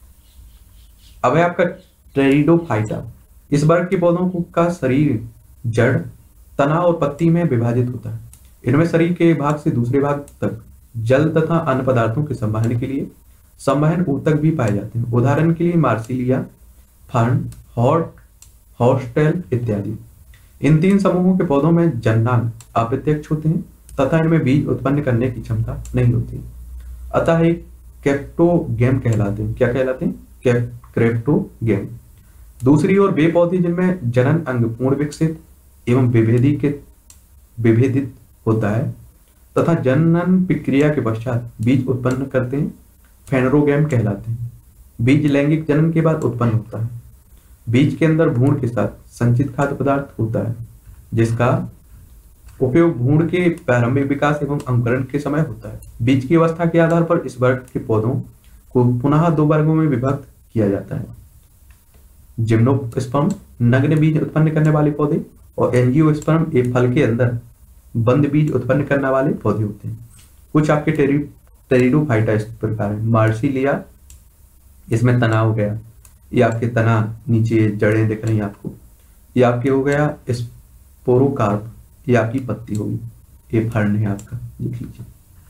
अब है आपका टेरिडोफाइटा, इस वर्ग के पौधों का शरीर जड़, तना और पत्ती में विभाजित होता है। इनमें शरीर के एक भाग से दूसरे भाग तक जल तथा अन्य पदार्थों के संवहन के लिए संवहन ऊतक भी पाए जाते हैं। उदाहरण के लिए मार्सिलिया, फर्न, हॉट हॉस्टेल इत्यादि। इन तीन समूहों के पौधों में जन्नांग अप्रत्यक्ष होते हैं तथा इनमें बीज उत्पन्न करने की क्षमता नहीं होती, अतः एक क्रेप्टोगेम कहलाते हैं। क्या कहलाते हैं? क्रेप्टोगेम। दूसरी ओर वे पौधे जिनमें जनन अंग पूर्ण विकसित एवं विभेदी के विभेदित होता है तथा जनन प्रक्रिया के पश्चात बीज उत्पन्न करते हैं, फेनरोगेम कहलाते हैं। बीज लैंगिक जनन के बाद उत्पन्न होता है। बीज के अंदर भ्रूण के साथ संचित खाद्य पदार्थ होता है जिसका उपयोग भ्रूण के प्रारंभिक विकास एवं अंकुरण के समय होता है। बीज की अवस्था के आधार पर इस वर्ग के पौधों को पुनः दो वर्गों में विभक्त किया जाता है। जिम्नोस्पर्म, नग्न बीज उत्पन्न करने वाले पौधे, और एंजियोस्पर्म, एक फल के अंदर बंद बीज उत्पन्न करने वाले पौधे होते हैं। कुछ आपके टेरि टेरिडोफाइटा इस प्रकार है। मार्सिलिया, इसमें तना हो गया, ये आपके तना, नीचे जड़ें दिख रही हैं आपको, ये आपके हो गया स्पोरोकार्प, ये आपकी पत्ती होगी, ये फर्न है आपका, देख लीजिए।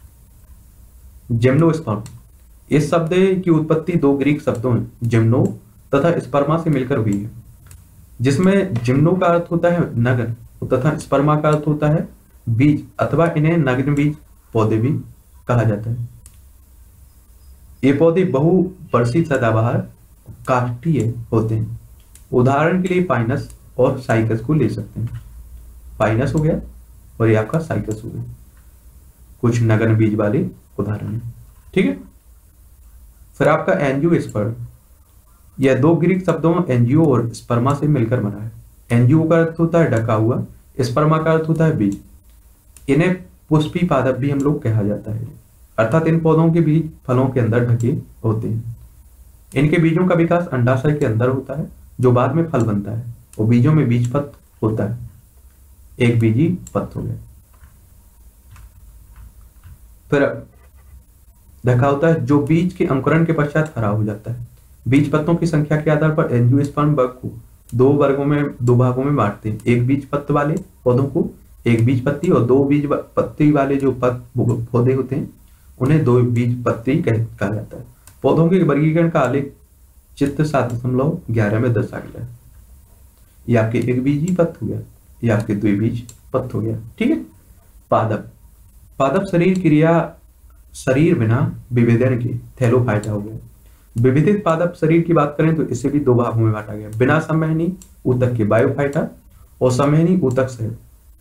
जिम्नोस्पर्म, इस शब्द की उत्पत्ति दो ग्रीक शब्दों जिम्नो तथा स्पर्मा से मिलकर हुई है, जिसमें जिम्नो का अर्थ होता है नग्न तथा स्पर्मा का अर्थ होता है बीज, अथवा इन्हें नग्न बीज पौधे भी कहा जाता है। ये पौधे बहुवर्षीय सदाबहार काष्ठीय होते हैं। उदाहरण के लिए पाइनस और साइकस को ले सकते हैं। पाइनस हो गया और ये आपका साइकस हो गया, कुछ नग्न बीज वाले उदाहरण है, ठीक है। फिर आपका एंजियोस्पर्म, यह दो ग्रीक शब्दों एंजियो और स्पर्मा से मिलकर बना है। एंजियो का अर्थ होता है ढका हुआ, स्पर्मा का अर्थ होता है बीज। इन्हें पुष्पी पादप भी हम लोग कहा जाता है, अर्थात इन पौधों के बीज फलों के अंदर ढके होते हैं। इनके बीजों का विकास अंडाशय के अंदर होता है जो बाद में फल बनता है, और बीजों में बीज पत्र होता है, एक बीजी पत्र हो गया। फिर ढका होता है जो बीज के अंकुरण के पश्चात हरा हो जाता है। बीज पत्तों की संख्या के आधार पर एंजियोस्पर्म वर्ग को दो वर्गों में दो भागों में बांटते हैं। एक बीज पत्र वाले पौधों को एक बीज पत्ती, और दो बीज पत्ती वाले जो पौधे होते हैं उन्हें दो बीज पत्ती कहा जाता है। पौधों के वर्गीकरण का आलेख चित्र सात दशमलव ग्यारह में दर्शाया गया है। ये आपके एक बीजी पत्र हो गया, ये आपके दो बीज पत्र हो गया, ठीक है। पादप, पादप शरीर क्रिया शरीर बिना विभेदन के थैलोफाइटा हो गया। विभेदित पादप शरीर की बात करें तो इसे भी दो भागों में बांटा गया, बिना संवहनी ऊतक के बायोफाइटा और संवहनी ऊतक सहित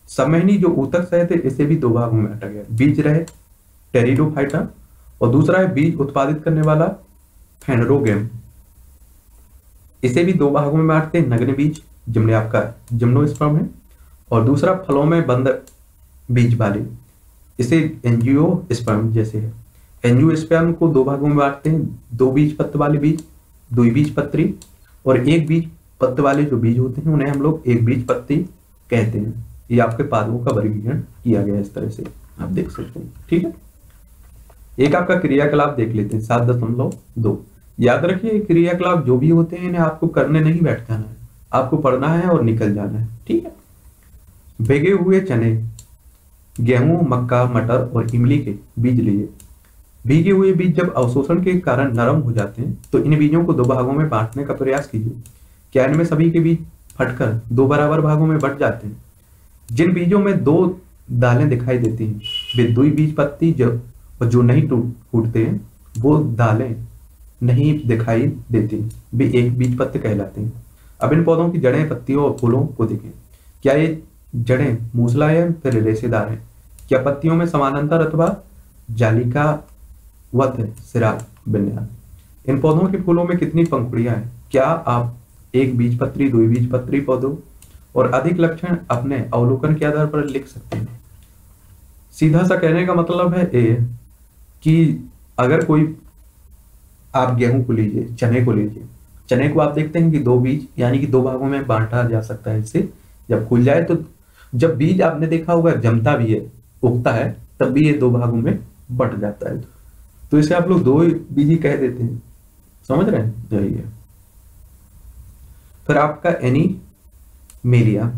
सममहीनी जो ऊतक सहित है इसे भी दो भागों में बांटा गया। बीज रहे टेरिडोफाइटा और दूसरा है बीज उत्पादित करने वाला फेनरोगेम। इसे भी दो भागों में बांटते हैं, नग्न बीज जिनमें आपका जिम्नोस्पर्म है और दूसरा फलों में बंद बीज वाले, इसे एंजियोस्पर्म जैसे है। एंजियोस्पर्म को दो भागों में बांटते हैं, दो बीज पत्र वाले बीज, द्विबीजपत्री, और एक बीज पत्र वाले जो बीज होते हैं उन्हें हम लोग एक बीज पत्री कहते हैं। ये आपके पादपों का वर्गीकरण किया गया इस तरह से, आप देख सकते हैं। ठीक है, एक आपका क्रियाकलाप देख लेते हैं सात दशमलव दो। याद रखिए क्रियाकलाप जो भी होते हैं इन्हें आपको करने नहीं बैठ जाना है, आपको पढ़ना है और निकल जाना है। ठीक है, भीगे हुए चने, गेहूं, मक्का, मटर और इमली के बीज लिए। भीगे हुए बीज जब अवशोषण के कारण नरम हो जाते हैं तो इन बीजों को दो भागों में बांटने का प्रयास कीजिए। क्या इनमें सभी के बीज फटकर दो बराबर भागों में बंट जाते हैं? जिन बीजों में दो दालें दिखाई देती हैं वे द्विबीजपत्री, जब और जो नहीं फूटते हैं वो दालें नहीं दिखाई देती, वे एक बीजपत्र कहलाते हैं। अब इन पौधों की जड़ें, पत्तियों और फूलों को देखें। क्या ये जड़ें मूसला या फिर रेशेदार हैं? क्या पत्तियों में समानांतर अथवा जालिकावत है सिरा विन्यास? इन पौधों के फूलों में कितनी पंखुड़ियां हैं? क्या आप एक बीजपत्री, द्विबीजपत्री पौधों और अधिक लक्षण अपने अवलोकन के आधार पर लिख सकते हैं। सीधा सा कहने का मतलब है ये कि अगर कोई आप गेहूं को लीजिए, चने को लीजिए, चने को आप देखते हैं कि दो बीज यानी कि दो भागों में बांटा जा सकता है। इससे जब खुल जाए तो जब बीज आपने देखा होगा जमता भी है, उगता है, तब भी ये दो भागों में बंट जाता है। तो इसे आप लोग दो बीज ही कह देते हैं, समझ रहे हैं? यही है। फिर आपका एनीमेलिया,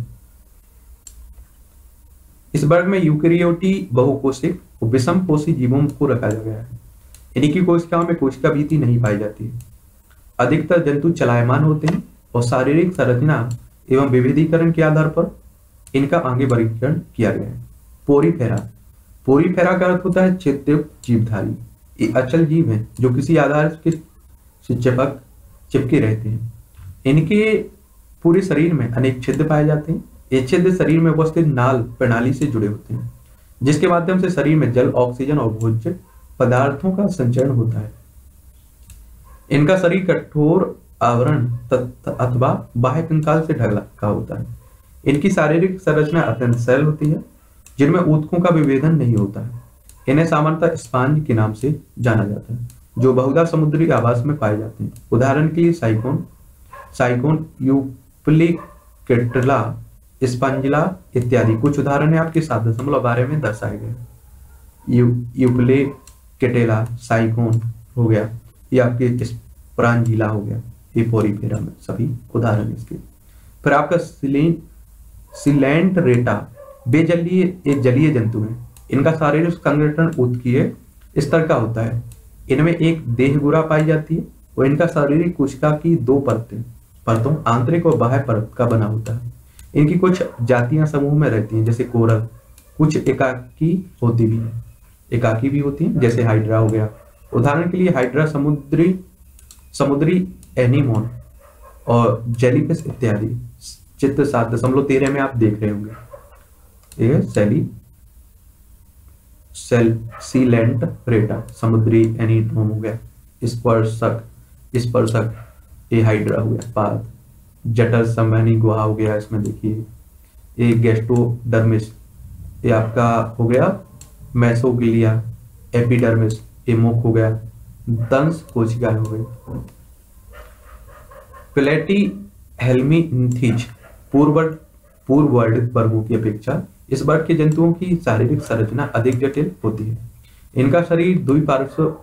इस वर्ग में यूकेरियोटी बहुकोशिक और विषम कोशी जीवों को रखा गया है। इनकी कोशिकाओं में कोशिका भीति नहीं पाई जाती है। अधिकतर जंतु चलायमान होते हैं और शारीरिक संरचना एवं विविधीकरण के आधार पर इनका आगे वर्गीकरण किया गया है। पोरीफेरा, पोरीफेरा का अर्थ होता है छिद्रयुक्त जीवधारी। ये अचल जीव हैं जो किसी आधार के से चिपक चिपके रहते हैं। इनके पूरे शरीर में अनेक छिद्र पाए जाते हैं। ये छिद्र शरीर में उपस्थित नाल प्रणाली से जुड़े होते हैं जिसके माध्यम से शरीर में जल, ऑक्सीजन और भोज्य पदार्थों का संचरण होता है। इनका शरीर कठोर आवरण अथवा बाह्य कंकाल से ढका होता है। इनकी शारीरिक संरचना अत्यंत सरल होती है जिनमें ऊतकों का विभेदन नहीं होता है। इन्हें सामान्यतः स्पंज के नाम से जाना जाता है जो बहुधा समुद्री आवास में पाए जाते हैं। उदाहरण के लिए साइकोन, साइकोन, यूप्लिकेटला, स्पंजिला इत्यादि कुछ उदाहरण है आपके सात दशमलव बारह में दर्शाए गए। यू यूप्लिकेटेला, साइकोन हो गया, ये आपके स्पंजिला हो गया, ये पोरीफेरा में सभी उदाहरण इसके। फिर आपका सिलेन सिलेंटरेटा, वे जलीय एक जलीय जंतु है। इनका शारीरिक संगठन ऊतकीय स्तर का होता है। इनमें एक देहगुरा पाई जाती है और इनका शारीरिक कोशिका की दो परतें परतों आंतरिक और बाह्य परत का बना होता है। इनकी कुछ जातियां समूह में रहती हैं जैसे कोरल, कुछ एकाकी होती भी है एकाकी भी होती हैं जैसे हाइड्रा हो गया। उदाहरण के लिए हाइड्रा समुद्री समुद्री एनीमोन और जेलीफिश इत्यादि। चित्र सात दशमलव तेरह में आप देख रहे होंगे। ये सेली सेल सीलेंट रेटा समुद्री एनीमोन हो गया। स्पर्शक स्पर्शक ये हाइड्रा हो गया। पाद जटर संवहनी गुहा हो गया, इसमें देखिए ये गेस्ट्रोडर्मिस, ये आपका हो गया मेसोगिलिया। एपिडर्मिस ये मुख हो गया। दंश कोशिकाएं हो गई। प्लेटी हेल्मिन्थीज पूर्व पूर्ववर्णित वर्गों की अपेक्षा इस वर्ग के जंतुओं की शारीरिक संरचना अधिक जटिल होती है। इनका शरीर द्विपार्श्व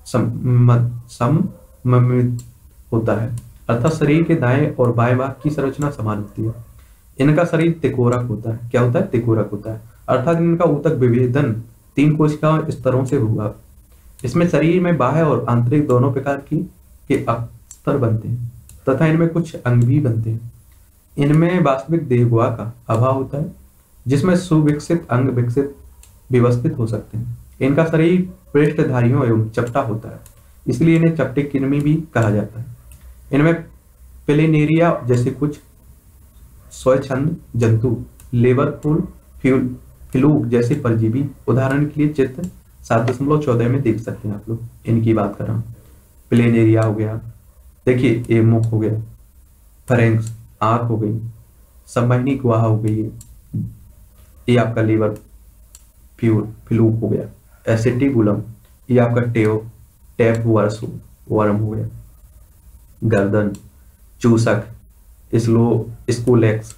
सममित होता है अर्थात शरीर के दाएं और बाएं भाग की संरचना समान होती है। इनका शरीर तिकोरक होता है। क्या होता है? तिकोरक होता है अर्थात इनका ऊतक विभेदन तीन कोशिका स्तरों से हुआ। इसमें शरीर में बाह्य और आंतरिक दोनों प्रकार की के स्तर बनते हैं तथा इनमें कुछ अंग भी बनते हैं। इनमें वास्तविक देहगुहा का अभाव होता है जिसमें सुविकसित अंग विकसित व्यवस्थित हो सकते हैं। इनका शरीर पृष्ठधारियों एवं चपटा होता है इसलिए इन्हें चपटे कृमि भी कहा जाता है। इनमें प्लेनेरिया जैसे कुछ स्वच्छंद जंतु, लेबरफुल फ्यूल फ्लूक जैसे परजीवी, उदाहरण के लिए चित्र सात दशमलव चौदह में देख सकते हैं आप लोग, इनकी बात कर रहा हूँ। प्लेनेरिया हो गया, देखिए ये मुख हो गया, फरेंक्स आंख हो गई, संवहनी गुहा हो गई है, ये आपका लीवर फ्यूल फ्लूक हो गया, एसिटिबुलम ये आपका टेओ टैप वर्स वर्म हो गया, गर्दन चूसक स्लो स्कूलेक्स।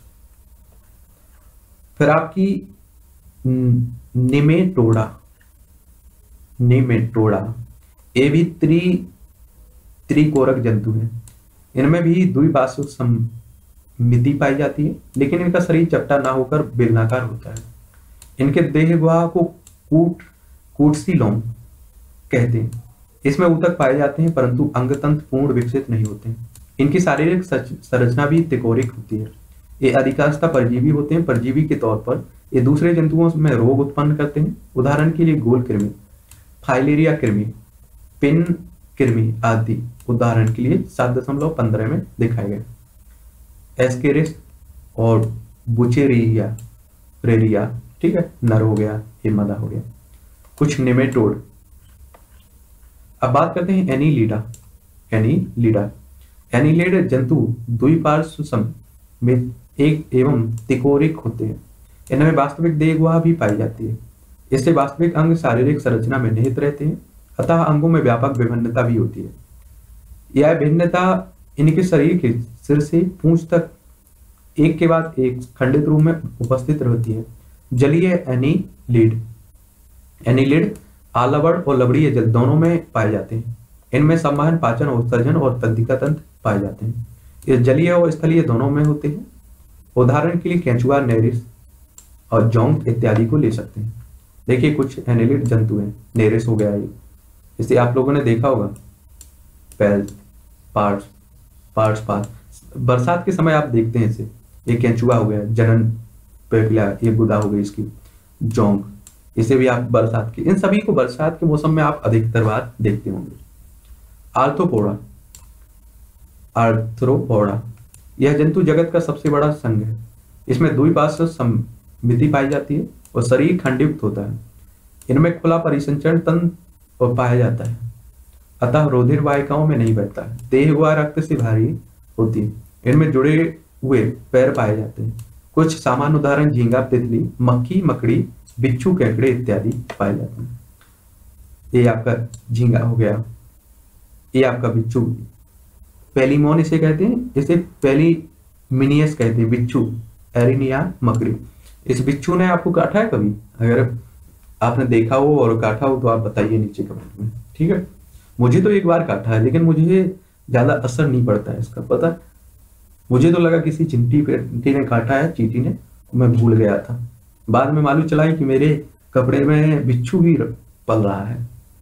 फिर आपकी निमेटोडा, निमेटोडा ये भी त्रि त्रिकोरक जंतु है। इनमें भी द्विपार्श्विक सममिति पाई जाती है, लेकिन इनका शरीर चपटा ना होकर बेलनाकार होता है। इनके देह गुहा को कूट कूटसीलोम कहते हैं। इसमें ऊतक पाए जाते हैं, परंतु अंगतंत्र पूर्ण विकसित नहीं होते हैं। इनकी शारीरिक संरचना भी तिकोरिक होती है। ये अधिकांशतः परजीवी होते हैं। परजीवी के तौर पर ये दूसरे जंतुओं में रोग उत्पन्न करते हैं, उदाहरण के लिए गोल कृमि, फाइलेरिया कृमि, पिन कृमि आदि उदाहरण के लिए सात दशमलव पंद्रह में दिखाए गए। एस्केरिस और बुचेरिया प्रेरिया, ठीक है, नर हो गया, ये मादा हो गया। कुछ निमेटोड। अब बात करते हैं एनीलिडा। एनीलिडा एनीलिड जंतु द्विपार्श्व में एक एवं तिकोरिक होते हैं। इनमें वास्तविक देह गुहा भी पाई जाती है। इससे वास्तविक अंग शारीरिक संरचना में निहित रहते हैं, अतः अंगों में व्यापक विभिन्नता भी होती है। यह भिन्नता इनके शरीर के सिर से पूंछ तक एक के बाद एक खंडित रूप में उपस्थित रहती है। जलीय एनीलिड एनीलिड आलवड़ और लवड़ीय जल दोनों में पाए जाते हैं। इनमें संवहन, पाचन, उत्सर्जन और तंत्रिका तंत्र पाए जाते हैं। ये जलीय और स्थलीय दोनों में होते हैं। उदाहरण के लिए केंचुआ, नेरिस और जोंक इत्यादि को ले सकते हैं। देखिए कुछ एनीलिड जंतु हैं। नेरिस हो गया, ये इसे आप लोगों ने देखा होगा, पेल्स पार्ट्स पार्ट्स पार्ट्स बरसात के समय आप देखते हैं इसे। ये केंचुआ हो गया, जनन पेपिला, ये गुदा हो गई इसकी, जोंक, इसे भी आप बरसात की, इन सभी को बरसात के मौसम में आप अधिकतर बार देखते होंगे। आर्थ्रोपोडा आर्थ्रोपोडा यह जंतु जगत का सबसे बड़ा संघ है। इसमें द्विपार्श्व सममिति पाई जाती है और शरीर खंडयुक्त होता है। इनमें खुला परिसंचरण तंत्र और पाया जाता है, अतः रुधिर वाहिकाओं में नहीं बहता है। देह गुहा रक्त से भारी होती है। इनमें जुड़े हुए पैर पाए जाते हैं। कुछ सामान्य उदाहरण झींगा, तितली, मक्खी, मकड़ी, बिच्छू, केकड़े इत्यादि पाए जाते हैं। ये आपका झींगा हो गया, ये आपका बिच्छू, पेलीमोन इसे कहते हैं, इसे पेलीमिनियस कहते हैं, बिच्छू, एरिनिया, मकड़ी। इस बिच्छू ने आपको काटा है कभी? अगर आपने देखा हो और काटा हो तो आप बताइए नीचे कमेंट में, ठीक है। मुझे तो एक बार काटा है, लेकिन मुझे ज्यादा असर नहीं पड़ता है इसका, पता। मुझे तो लगा किसी चिंटी पे ने काटा है, चींटी ने, मैं भूल गया था। बाद में मालूम चला कि मेरे कपड़े में बिच्छू भी पल रहा है।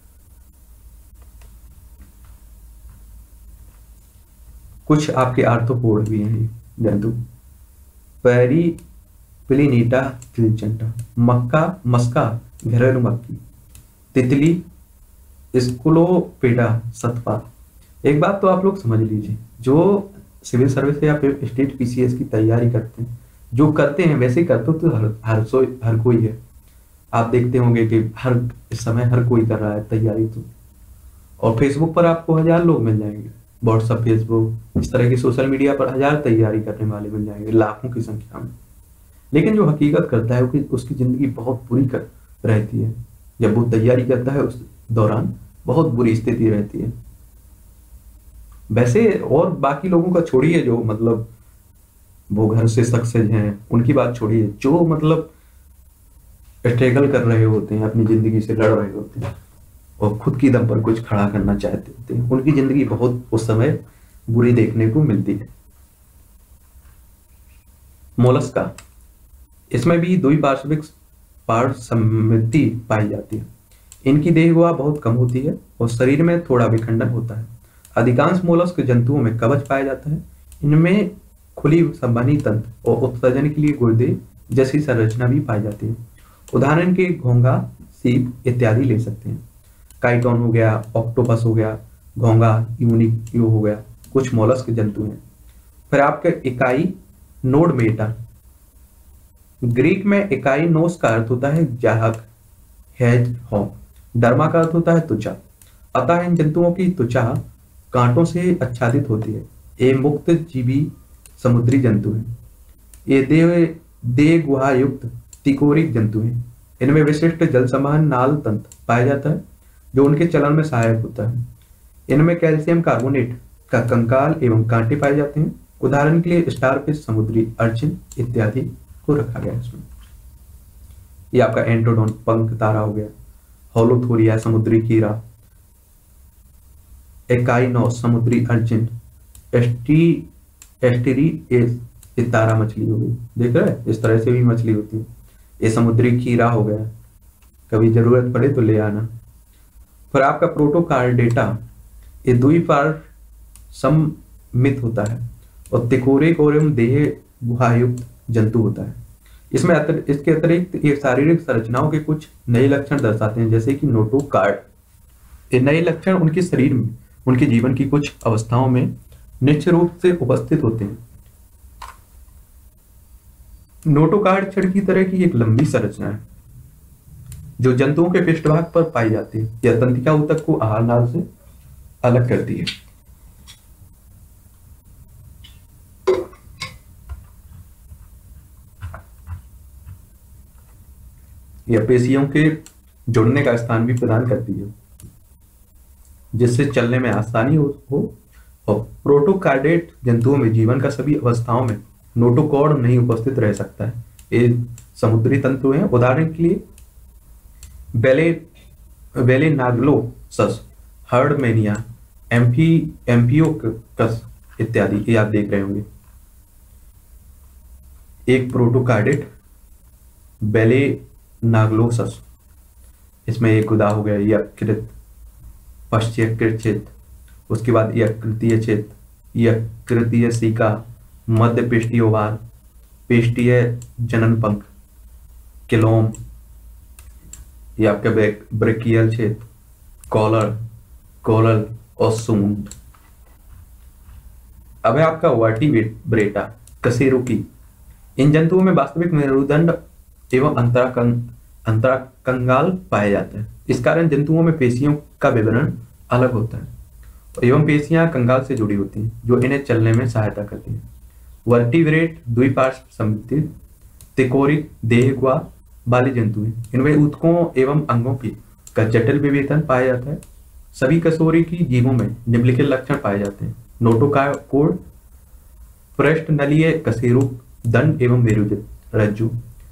कुछ आपके आर्थ्रोपोड भी हैं जंतु। पैरी प्लिनीटा क्लिचेंटा, मक्का मस्का घरेलू मक्खी, तितली, स्कुलोपेडा सतपा। एक बात तो आप लोग समझ लीजिए, जो सिविल सर्विस या फिर स्टेट पीसीएस की तैयारी करते हैं, जो करते हैं वैसे करते तो हर हर, सो, हर कोई है। आप देखते होंगे कि हर इस समय हर कोई कर रहा है तैयारी तो। और फेसबुक पर आपको हजार लोग मिल जाएंगे, व्हाट्सएप, फेसबुक, इस तरह की सोशल मीडिया पर हजार तैयारी करने वाले मिल जाएंगे, लाखों की संख्या में। लेकिन जो हकीकत करता है कि उसकी जिंदगी बहुत बुरी कर रहती है। जब वो तैयारी करता है उस दौरान बहुत बुरी स्थिति रहती है। वैसे और बाकी लोगों का छोड़िए, जो मतलब वो घर से सक्सेस हैं उनकी बात छोड़िए, जो मतलब स्ट्रगल कर रहे होते हैं, अपनी जिंदगी से लड़ रहे होते हैं और खुद की दम पर कुछ खड़ा करना चाहते होते हैं, उनकी जिंदगी बहुत उस समय बुरी देखने को मिलती है। मोलस्का, इसमें भी द्विपार्श्विक पार्श्व सममिति पाई जाती है। इनकी देह गुहा बहुत कम होती है और शरीर में थोड़ा विखंडन होता है। अधिकांश मोलस्क जंतुओं में कवच पाया जाता है। इनमें खुली संवहनी तंत्र और उत्सर्जन के लिए गुर्दे जैसी संरचना भी पाई जाती है। उदाहरण के घोंगा, सीप इत्यादि ले सकते हैं। काइटोन हो गया, ऑक्टोपस हो गया, घोंगा, यूनिक्यू हो गया, कुछ मोलस्क जंतु हैं। फिर आपके इकाई नोडमेटा, ग्रीक में इकाइनोस का अर्थ होता है ग्राहक, हैज हॉग। डर्मा का अर्थ होता है त्वचा। अतः इन जंतुओं की त्वचा कांटों से आच्छादित होती है। ये मुक्त जीवी समुद्री जंतु हैं। ये देव दे गुहा युक्त तिकोरिक जंतु हैं। इनमें विशिष्ट जल संवहन नाल तंत्र पाया जाता है जो उनके चलन में सहायक होता है। इनमें कैल्शियम कार्बोनेट का कंकाल एवं कांटे पाए जाते हैं। उदाहरण के लिए स्टारफिश, समुद्री अर्चिन इत्यादि को रखा गया है इसमें। ये आपका एंटोडोन पंख तारा हो गया। होलोथोरिया समुद्री कीड़ा, एकाइनोस समुद्री अर्चिन, एस्टी एस्टेरी ये तारा मछली हो गई। देख रहे हैं इस तरह से भी मछली होती है। ये समुद्री खीरा हो गया, कभी जरूरत पड़े तो ले आना। फिर आपका प्रोटोकार्डेटा, ये द्विपार्श्व सममित होता है और तिकोरिक और एवं देह गुहायुक्त जंतु होता है। इसमें अतर, इसके अतिरिक्त ये शारीरिक संरचनाओं के कुछ नए लक्षण दर्शाते हैं, जैसे कि नोटोकार्ड। ये नए लक्षण उनके शरीर में उनके जीवन की कुछ अवस्थाओं में निश्चित रूप से उपस्थित होते हैं। नोटोकार्ड छड़ की तरह की एक लंबी संरचना है जो जंतुओं के पृष्ठभाग पर पाई जाती है। यह तंत्रिका ऊतक को आहार नाल से अलग करती है। यह पेशियों के जुड़ने का स्थान भी प्रदान करती है जिससे चलने में आसानी हो, हो। और प्रोटोकार्डेट जंतुओं में जीवन का सभी अवस्थाओं में नोटोकॉर्ड नहीं उपस्थित रह सकता है। ये समुद्री तंतु हैं। उदाहरण के लिए बेले बेलेनाग्लोसस, हर्डमेनिया, एम्फी एम्फियोकस इत्यादि ये आप देख रहे होंगे। एक प्रोटोकार्डेट बेलेनाग्लोसस, इसमें एक उदा हो गया यकृत, पश्चयकृत क्षेत्र, उसके बाद यकृतीय क्षेत्र, यकृतीय सीका, मध्य पृष्ठीय ओवार, पृष्ठीय जनन पंख, किलोम, ये आपका ब्रेकियल क्षेत्र, कॉलर, कॉलर और सूंड। अब है आपका वर्टिब्रेटा, कशेरुकी। इन जंतुओं में वास्तविक मेरुदंड एवं अंतराकंग अंतराकंगाल पाया जाता है। इस कारण जंतुओं में पेशियों का विवरण अलग होता है एवं पेशियां कंगाल से जुड़ी होती हैं जो इन्हें चलने में सहायता करती हैं। वर्टिब्रेट द्विपार्श्व सममित तिकोरिक देहग्वा वाले जंतु हैं। इनमें ऊतकों एवं अंगों की का जटिल विवेचन पाया जाता है। सभी कशेरुकी जीवों में निम्नलिखित लक्षण पाए जाते हैं: नोटोकॉर्ड, पृष्ठनलीय कशेरुक, दंड एवं मेरुज रज्जु,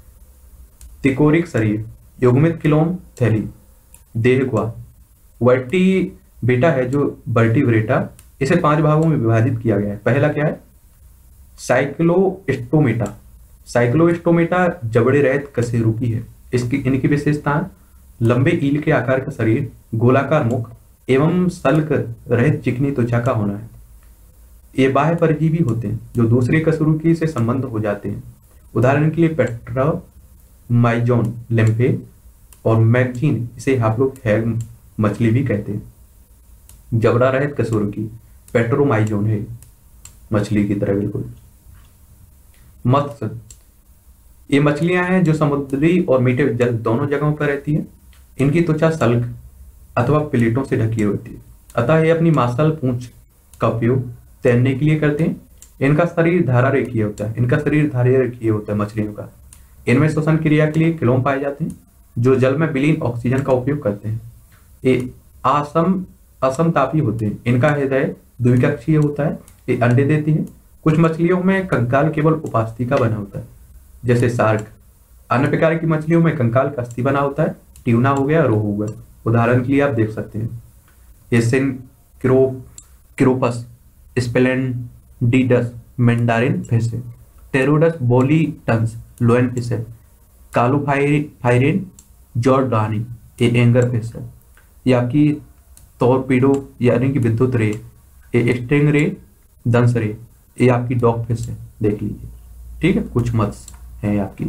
तिकोरिक शरीर, युग्मित किलोम थैली, देहग्वा। वर्टिब्रेटा है जो वर्टिब्रेटा, इसे पांच भागों में विभाजित किया गया है। पहला क्या है? साइक्लोस्टोमेटा। साइक्लोस्टोमेटा जबड़े रहित कशेरुकी है। इसकी इनकी विशेषता लंबे ईल के आकार का शरीर, गोलाकार मुख एवं सल्क रहित चिकनी त्वचा का होना है। ये बाह्य परजीवी होते हैं जो दूसरे कशेरुकी से संबंध हो जाते हैं। उदाहरण के लिए पेट्रोमाइजोन लिम्फे और मैगजीन, इसे आप लोग हैग मछली भी कहते हैं। जबड़ा रहित कशेरुकी पेट्रोमाइजोन है, मछली की तरह बिल्कुल। मत्स्य, ये मछलियां हैं जो समुद्री और मीठे जल दोनों जगहों पर रहती हैं। इनकी त्वचा सल्क अथवा प्लेटों से ढकी होती है, अतः ये अपनी मांसल पूंछ का उपयोग तैरने के लिए करते हैं। इनका शरीर धारा रेखीय होता है इनका शरीर धारा रेखीय होता है मछलियों का। इनमें श्वसन क्रिया के लिए किलोम पाए जाते हैं जो जल में विलीन ऑक्सीजन का उपयोग करते हैं। ये असम असमतापी होते हैं। इनका हृदय द्विकक्षीय होता है। ये अंडे देती हैं। कुछ मछलियों में कंकाल केवल उपास्थि का बना होता है, जैसे शार्क। अन्य प्रकार की मछलियों में कंकाल का अस्थि बना होता है। ट्यूना हो गया, रोहू हो गया, उदाहरण के लिए आप देख सकते हैं। ये सिनक्रो क्रोपस, स्प्लेंडिडस मैंडारिन फिश है। टेरोडस बोलीटन्स लोएन फिश है। कालोफाइरेन जॉर्डानी ये एंगर फिश है। ये आपकी टॉर्पीडो यानी कि विद्युत रे, ये स्टिंग रे, दंस रे, ये आपकी डॉग फिश है, देख लीजिए। ठीक है, कुछ मत्स्य हैं आपकी,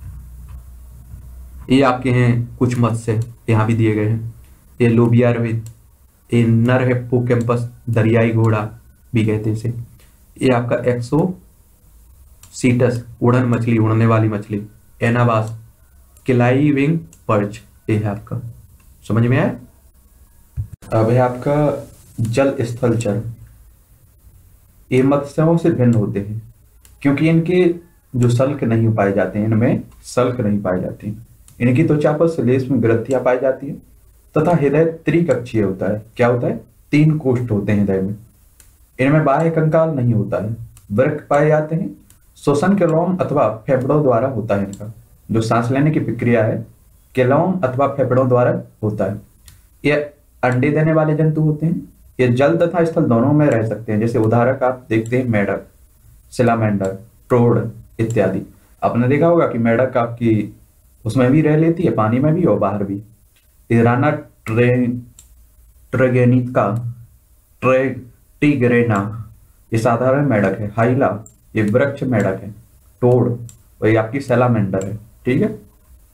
ये आपके हैं कुछ मत्स्य यहाँ भी दिए गए हैं। ये लोबिया रोहित, ये नर हिप्पोकैम्पस, दरियाई घोड़ा भी कहते हैं इसे। ये आपका एक्सो सीटस, उड़न मछली, उड़ने वाली मछली, एनाबास, क्लाइविंग पर्च, ये है आपका। समझ में आया? अब है आपका जल स्थल चर। ये मत्स्यों से भिन्न होते हैं क्योंकि इनके जो सल्क नहीं पाए जाते हैं, इनमें सल्क नहीं पाए जाते हैं। इनकी त्वचा पर श्लेष्म ग्रंथियां पाई जाती है तथा हृदय त्रिकक्षीय होता है। क्या होता है? तीन कोष्ठ होते हैं हृदय में। इनमें बाह्य कंकाल नहीं होता है। वृक्क पाए जाते हैं। श्वसन केलॉम अथवा फेफड़ों द्वारा होता है। इनका जो सांस लेने की प्रक्रिया है केलॉम अथवा फेफड़ों द्वारा होता है। ये अंडे देने वाले जंतु होते हैं। ये जल तथा स्थल दोनों में रह सकते हैं। जैसे उदाहरण आप देखते हैं मेढक, सिलामेंडर, टोड इत्यादि। आपने देखा होगा कि मेढक आपकी उसमें भी रह लेती है, पानी में भी और बाहर भी। इराना ट्रे ट्रेगेनिका ट्रे टिग्रेना ये साधारण मेढक है। हाइला ये वृक्ष मेढक है। टोड और ये आपकी सैलामेंडर है। ठीक है।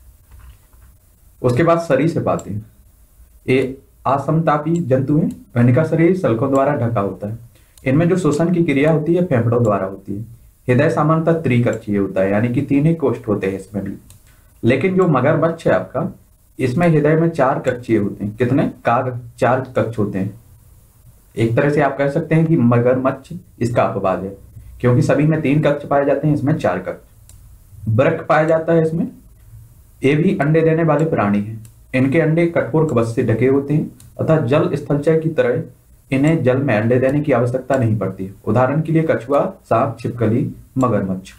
उसके बाद सरीसृप आते हैं। ये असमतापी जंतु हैं। इनका शरीर सल्कों द्वारा ढका होता है। इनमें जो श्वसन की क्रिया होती है फेफड़ों द्वारा होती है। हृदय सामान्यतः त्रिकक्षीय होता है, यानी कि तीन ही कोष्ठ होते हैं इसमें भी। लेकिन जो मगरमच्छ है आपका, इसमें हृदय में चार कक्षीय होते हैं। कितने? कार चार कक्ष होते हैं। एक तरह से आप कह सकते हैं कि मगरमच्छ इसका अपवाद है क्योंकि सभी में तीन कक्ष पाए जाते हैं, इसमें चार कक्ष। वृक्क पाया जाता है इसमें। ये भी अंडे देने वाले प्राणी हैं। इनके अंडे कठोर कवच से ढके होते हैं अतः जल स्थलचर की तरह इन्हें जल में अंडे देने की आवश्यकता नहीं पड़ती है। उदाहरण के लिए कछुआ, सांप, छिपकली, मगरमच्छ।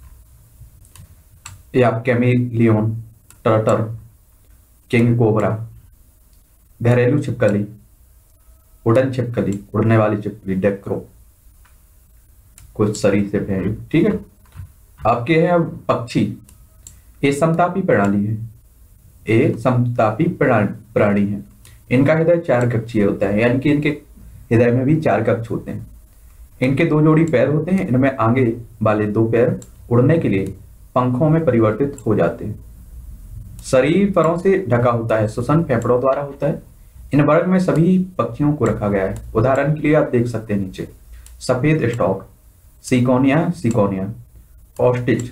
ये आप कैमिलियन, टर्टर, किंग कोबरा, घरेलू छिपकली, उड़न छिपकली, उड़ने वाली छिपकली, डेक्रो, कुछ सरीसृप है। ठीक है। आपके हैं अब पक्षी। ये समतापी प्रणाली है। ये समतापी प्राणी है। इनका हृदय चार कक्षीय होता है, यानी कि इनके हृदय में भी चार कक्ष होते हैं। इनके दो जोड़ी पैर होते हैं। इनमें आगे वाले दो पैर उड़ने के लिए पंखों में परिवर्तित हो जाते हैं। शरीर फरों से ढका होता है। श्वसन फेफड़ों द्वारा होता है। इन वर्ग में सभी पक्षियों को रखा गया है। उदाहरण के लिए आप देख सकते हैं नीचे सफेद स्टॉक, सिकोनिया सिकोनिया, ऑस्टिच,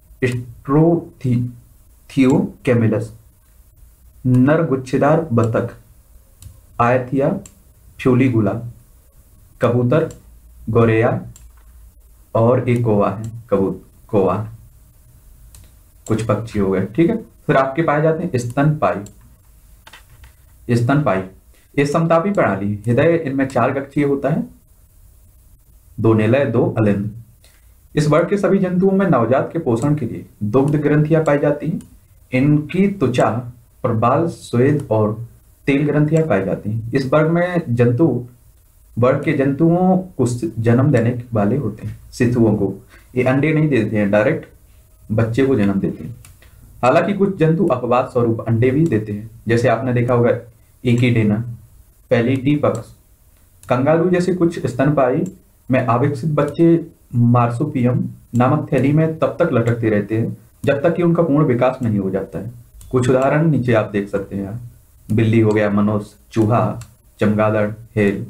स्ट्रोथियोकेमिलस, नर गुच्छेदार बतख, आयथिया फ्यूलिगुला, कबूतर, गोरेया और एक कोवा है, कबूत कोवा। कुछ पक्षी हो गए। ठीक है। फिर आपके पाए जाते हैं स्तनपाई। स्तनपाई ये समतापी प्रणाली। हृदय इनमें चार कक्षीय होता है, दो निलय, दो अलिंद। इस वर्ग के सभी जंतुओं में नवजात के पोषण के लिए दुग्ध ग्रंथियां पाई जाती हैं। इनकी त्वचा पर बाल, स्वेद और तेल ग्रंथियां पाई जाती हैं। इस वर्ग में जंतु वर्ग के जंतुओं को जन्म देने वाले होते हैं। शिशुओं को ये अंडे नहीं देते हैं, डायरेक्ट बच्चे को जन्म देते हैं। हालांकि कुछ जंतु अपवाद स्वरूप अंडे भी देते हैं, जैसे आपने देखा होगा इकिडेना, पैलिटीपक्स, कंगारू जैसे कुछ स्तनपायी में अविकसित बच्चे मार्सुपियम नामक थैली में तब तक लटकते रहते हैं जब तक कि उनका पूर्ण विकास नहीं हो जाता है। कुछ उदाहरण नीचे आप देख सकते हैं। यहाँ बिल्ली हो गया, मनुष्य, चूहा, चमगादड़, हेल।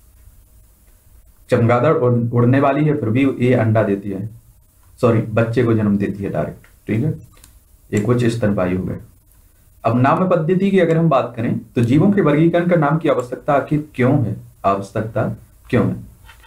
चमगादड़ उड़ने वाली है फिर भी ये अंडा देती है, सॉरी बच्चे को जन्म देती है डायरेक्ट। ठीक है। ये कुछ स्तनपायी हो गए। अब नाम पद्धति की अगर हम बात करें तो जीवों के वर्गीकरण का नाम की आवश्यकता आखिर क्यों है? आवश्यकता क्यों है?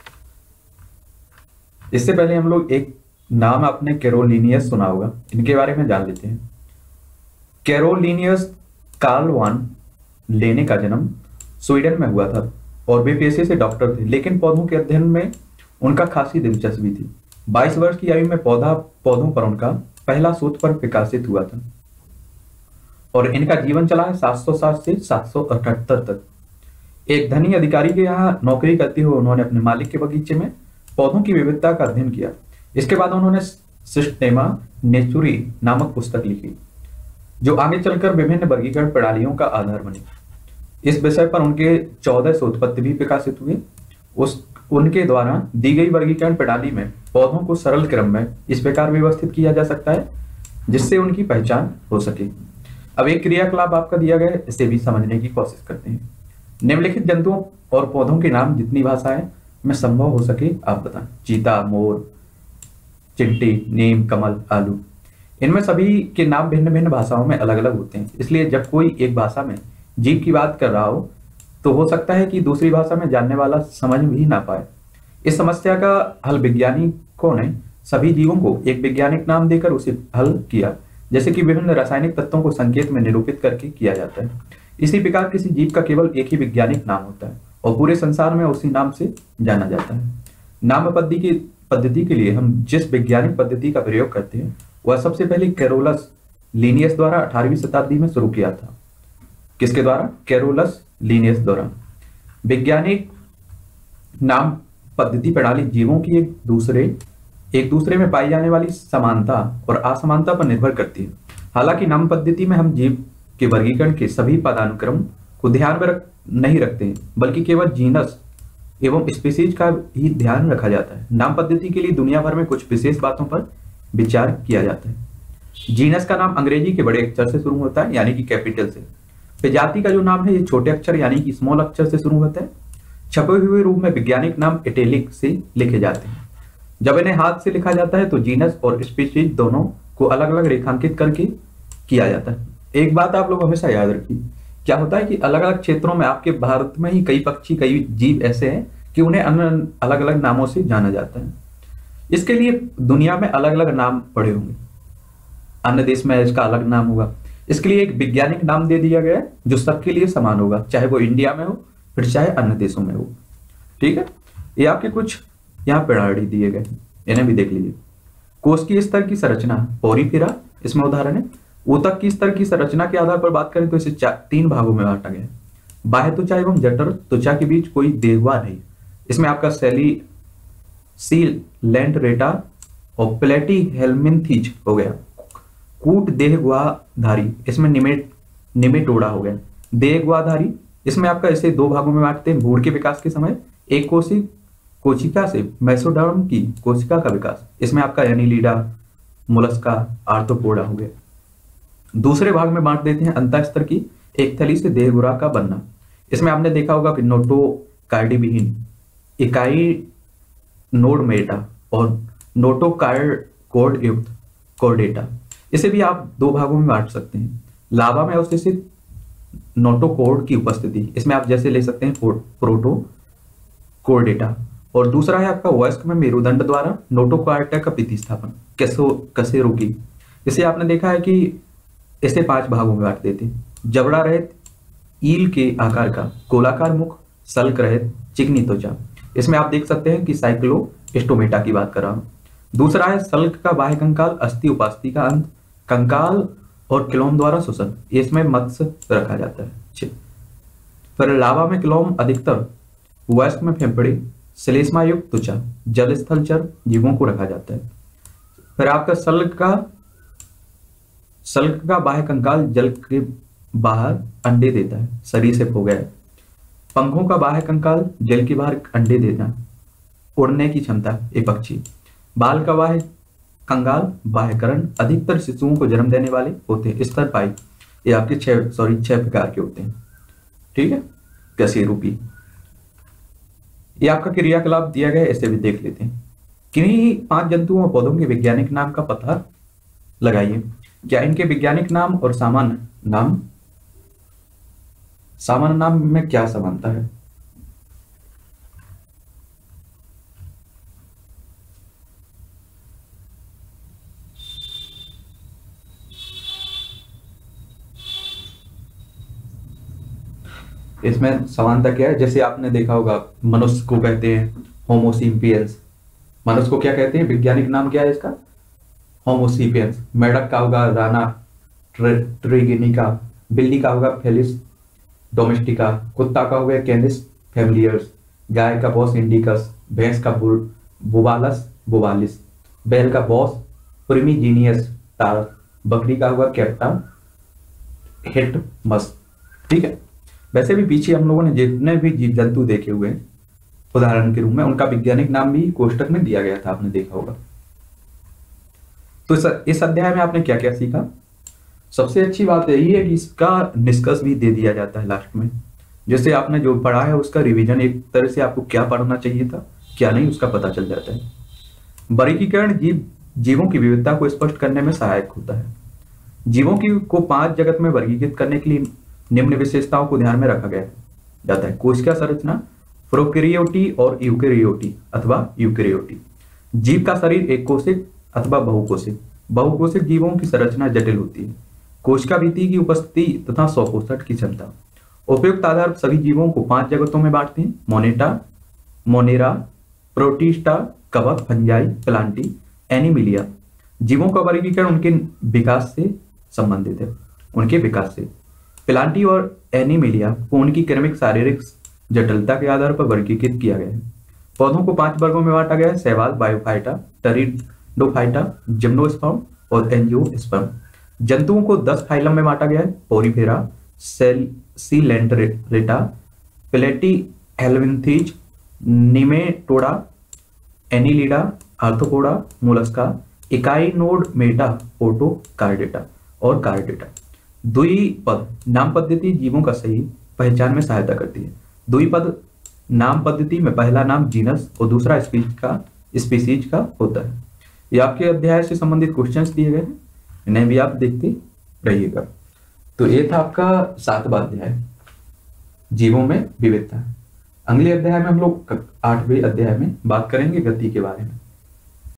इससे पहले हम लोग एक नाम आपने कैरोलिनियस सुना होगा, इनके बारे में जान लेते हैं। कैरोलिनियस कार्ल वान लेने का जन्म स्वीडन में हुआ था और वे पेशे से डॉक्टर थे, लेकिन पौधों के अध्ययन में उनका खासी दिलचस्पी थी। बाईस वर्ष की आयु में पौधा पौधों पर उनका पहला शोध पर प्रकाशित हुआ था और इनका जीवन चला है सात सौ साठ से सात सौ अठहत्तर तक। एक धनी अधिकारी के यहाँ नौकरी करते हुए उन्होंने अपने मालिक के बगीचे में पौधों की विविधता का अध्ययन किया। इसके बाद उन्होंने सिस्टेमा नेचुरी नामक पुस्तक लिखी जो आगे चलकर विभिन्न वर्गीकरण प्रणालियों का आधार बनी। इस विषय पर उनके चौदह शोध पत्र भी प्रकाशित हुए। उस उनके द्वारा दी गई वर्गीकरण प्रणाली में पौधों को सरल क्रम में इस प्रकार व्यवस्थित किया जा सकता है जिससे उनकी पहचान हो सके। अब एक क्रियाकलाप आपका दिया गया है, इसे भी समझने की कोशिश करते हैं। निम्नलिखित जंतुओं और पौधों के नाम जितनी भाषाएं में संभव हो सके आप बताएं। चीता, मोर, चिंटी, नीम, कमल, आलू। इनमें सभी के नाम भिन्न भिन्न भाषाओं में अलग अलग होते हैं, इसलिए जब कोई एक भाषा में जीव की बात कर रहा हो तो हो सकता है कि दूसरी भाषा में जानने वाला समझ भी ना पाए। इस समस्या का हल वैज्ञानिकों ने सभी जीवों को एक वैज्ञानिक नाम देकर उसे हल किया, जैसे कि विभिन्न रासायनिक तत्वों को संकेत में निरूपित करके किया जाता है। इसी प्रकार किसी जीव का केवल एक ही वैज्ञानिक नाम होता है और पूरे संसार में उसी नाम से जाना जाता है। नाम पद्धति की पद्धति के लिए हम जिस वैज्ञानिक पद्धति का प्रयोग करते हैं वह सबसे पहले कैरोलस लिनियस द्वारा अठारहवीं शताब्दी में शुरू किया था। किसके द्वारा? कैरोलस लिनियस द्वारा। वैज्ञानिक नाम पद्धति प्रणाली जीवों की एक दूसरे एक दूसरे में पाई जाने वाली समानता और असमानता पर निर्भर करती है। हालांकि नाम पद्धति में हम जीव के वर्गीकरण के सभी पदानुक्रम को ध्यान में रख नहीं रखते हैं, बल्कि केवल जीनस एवं स्पीसीज का ही ध्यान रखा जाता है। नाम पद्धति के लिए दुनिया भर में कुछ विशेष बातों पर विचार किया जाता है। जीनस का नाम अंग्रेजी के बड़े अक्षर से शुरू होता है, यानी कि कैपिटल से। प्रजाति का जो नाम है ये छोटे अक्षर यानी कि स्मॉल अक्षर से शुरू होता है। छपे हुए रूप में वैज्ञानिक नाम इटैलिक से लिखे जाते हैं। जब इन्हें हाथ से लिखा जाता है तो जीनस और स्पीशीज दोनों को अलग अलग रेखांकित करके किया जाता है। एक बात आप लोग हमेशा याद रखिए, क्या होता है कि अलग अलग क्षेत्रों में आपके भारत में ही कई पक्षी कई जीव ऐसे हैं कि उन्हें अलग अलग नामों से जाना जाता है। इसके लिए दुनिया में अलग अलग नाम पड़े होंगे, अन्य देश में इसका अलग नाम होगा। इसके लिए एक वैज्ञानिक नाम दे दिया गया है जो सबके लिए समान होगा, चाहे वो इंडिया में हो फिर चाहे अन्य देशों में हो। ठीक है, ये आपके कुछ यहाँ प्रणाली दिए गए, इन्हें भी देख लीजिए। कोश की स्तर की संरचना पोरीफेरा इसमें उदाहरण है। ऊतक की स्तर की संरचना के आधार पर बात करें तो इसे तीन भागों में बांटा गया है। बाह्य त्वचा एवं जठर त्वचा के बीच कोई देहवा नहीं। इसमें आपका सेली सील लैंडरेटा और प्लेटी हेलमिंथीज हो गया। कूट देहगुहाधारी, इसमें निमेट निमेटोडा हो गया। देहगुहाधारी, इसमें आपका इसे दो भागों में बांटते हैं। भ्रूण के विकास के समय एक कोशी कोशिका से मेसोडर्म की कोशिका का विकास, इसमें आपका एनीलिडा, मोलस्का, आर्थ्रोपोडा हो गया। दूसरे भाग में बांट देते हैं अंतःस्तर की एक थैली से देहगुहा का बनना। इसमें आपने देखा होगा कि नोटोकार्डिविहीन, इकाई नोडमेटा और नोटोकार्ड युक्त कोर्डेटा, इसे भी आप दो भागों में बांट सकते हैं। लावा में अवस्थित नोटोकोर्ड की उपस्थिति, इसमें आप जैसे ले सकते हैं प्रोटोकोर्डेटा। और दूसरा है आपका वयस्क में मेरुदंड द्वारा नोटोकार्टा का प्रतिस्थापन, कैसो कसेरोगी। इसे आपने देखा है कि इसे पांच भागों में बांट देते हैं। जबड़ा रहित ईल के आकार का गोलाकार मुख, सल्क रहित चिकनी त्वचा, इसमें आप देख सकते हैं कि साइक्लोस्टोमेटा की बात कर रहा हूं। दूसरा है सल्क का बाह्य कंकाल, अस्थि उपास्थि का अंत, कंकाल और क्लोम द्वारा शोषण, इसमें मत्स्य रखा जाता है। फिर लावा में क्लोम अधिकतर, वयस्क में फेफड़े, श्लेष्मा युक्त त्वचा, जल स्थलचर जीवों को रखा जाता है। फिर आपका सल्क का सल्क का बाह्य कंकाल जल के बाहर अंडे देता है, सरीसृप हो गया। पंखों का बाह्य कंकाल जल के बाहर अंडे देना, उड़ने की क्षमता एक पक्षी। बाल का बाह्य कंकाल बाह्यकरण, अधिकतर शिशुओं को जन्म देने वाले होते हैं। स्तनपायी, ये आपके छह सॉरी छह प्रकार के होते हैं। ठीक है, कशेरुकी, ये आपका क्रियाकलाप दिया गया है, इसे भी देख लेते हैं। किन्हीं पांच जंतुओं और पौधों के वैज्ञानिक नाम का पता लगाइए। क्या इनके वैज्ञानिक नाम और सामान्य नाम सामान्य नाम में क्या समानता है? इसमें समानता क्या है? जैसे आपने देखा होगा मनुष्य को कहते हैं होमोसिपियंस। मनुष्य को क्या कहते हैं? वैज्ञानिक नाम क्या है इसका? होमोसिपियंस। मेढक का होगा राना ट्रिगिनिका, बिल्ली का होगा फेलिस डोमेस्टिका, कुत्ता का होगा कैनिस फैमिलियर्स, गाय का बॉस इंडिकस, भैंस का बुबालस बुबालिस, बैल का बॉस प्रिमिजीनियस तारस, बकरी का होगा कैप्टा हिटमस। ठीक है, वैसे भी पीछे हम लोगों ने जितने भी जीव जंतु देखे हुए हैं उदाहरण के रूप में, उनका वैज्ञानिक नाम भी कोष्टक में दिया गया था, आपने देखा होगा। तो इस, इस अध्याय में आपने क्या क्या सीखा? सबसे अच्छी बात यही है कि इसका निष्कर्ष भी दे दिया जाता है लास्ट में। जैसे आपने जो पढ़ा है उसका रिवीजन, एक तरह से आपको क्या पढ़ना चाहिए था क्या नहीं उसका पता चल जाता है। वर्गीकरण जीव जीवों की विविधता को स्पष्ट करने में सहायक होता है। जीवों की को पांच जगत में वर्गीकृत करने के लिए निम्न विशेषताओं को ध्यान में रखा गया जाता है। कोशिका संरचना, प्रोकैरियोटी और यूकैरियोटी अथवा यूकैरियोटी। जीव का शरीर एक कोशिक अथवा बहुकोशिक। बहुकोशिक जीवों की संरचना जटिल होती है। कोशिका भित्ति की उपस्थिति तथा स्वकोष्ठक की क्षमता। उपयुक्त आधार सभी जीवों को पांच जगतों में बांटते हैं: मोनेटा, मोनेरा, प्रोटिस्टा, कवक, फंजाई, प्लांटी, एनिमिलिया। जीवों का वर्गीकरण उनके विकास से संबंधित है, उनके विकास से। प्लांटी और एनिमिलिया को उनकी क्रमिक शारीरिक जटिलता के आधार पर वर्गीकृत किया गया है। पौधों को पांच वर्गों में बांटा गया है: शैवाल, बायोफाइटा, टेरिडोफाइटा, जिम्नोस्पर्म और एंजियोस्पर्म। जंतुओं को दस फाइलम में बांटा गया है: Porifera, Coelenterata, Platyhelminthes, Nematoda, Annelida, Arthropoda, Mollusca, Echinodermata, ओटोकार्डेटा और कार्डेटा। द्विपद नाम पद्धति जीवों का सही पहचान में सहायता करती है। द्विपद नाम पद्धति में पहला नाम जीनस और दूसरा स्पीशीज का स्पीशीज का होता है। ये आपके अध्याय से संबंधित क्वेश्चंस दिए गए हैं, इन्हें भी आप देखते रहिएगा। तो ये था आपका सातवां अध्याय, जीवों में विविधता। अगले अध्याय में हम लोग आठवें अध्याय में बात करेंगे गति के बारे में।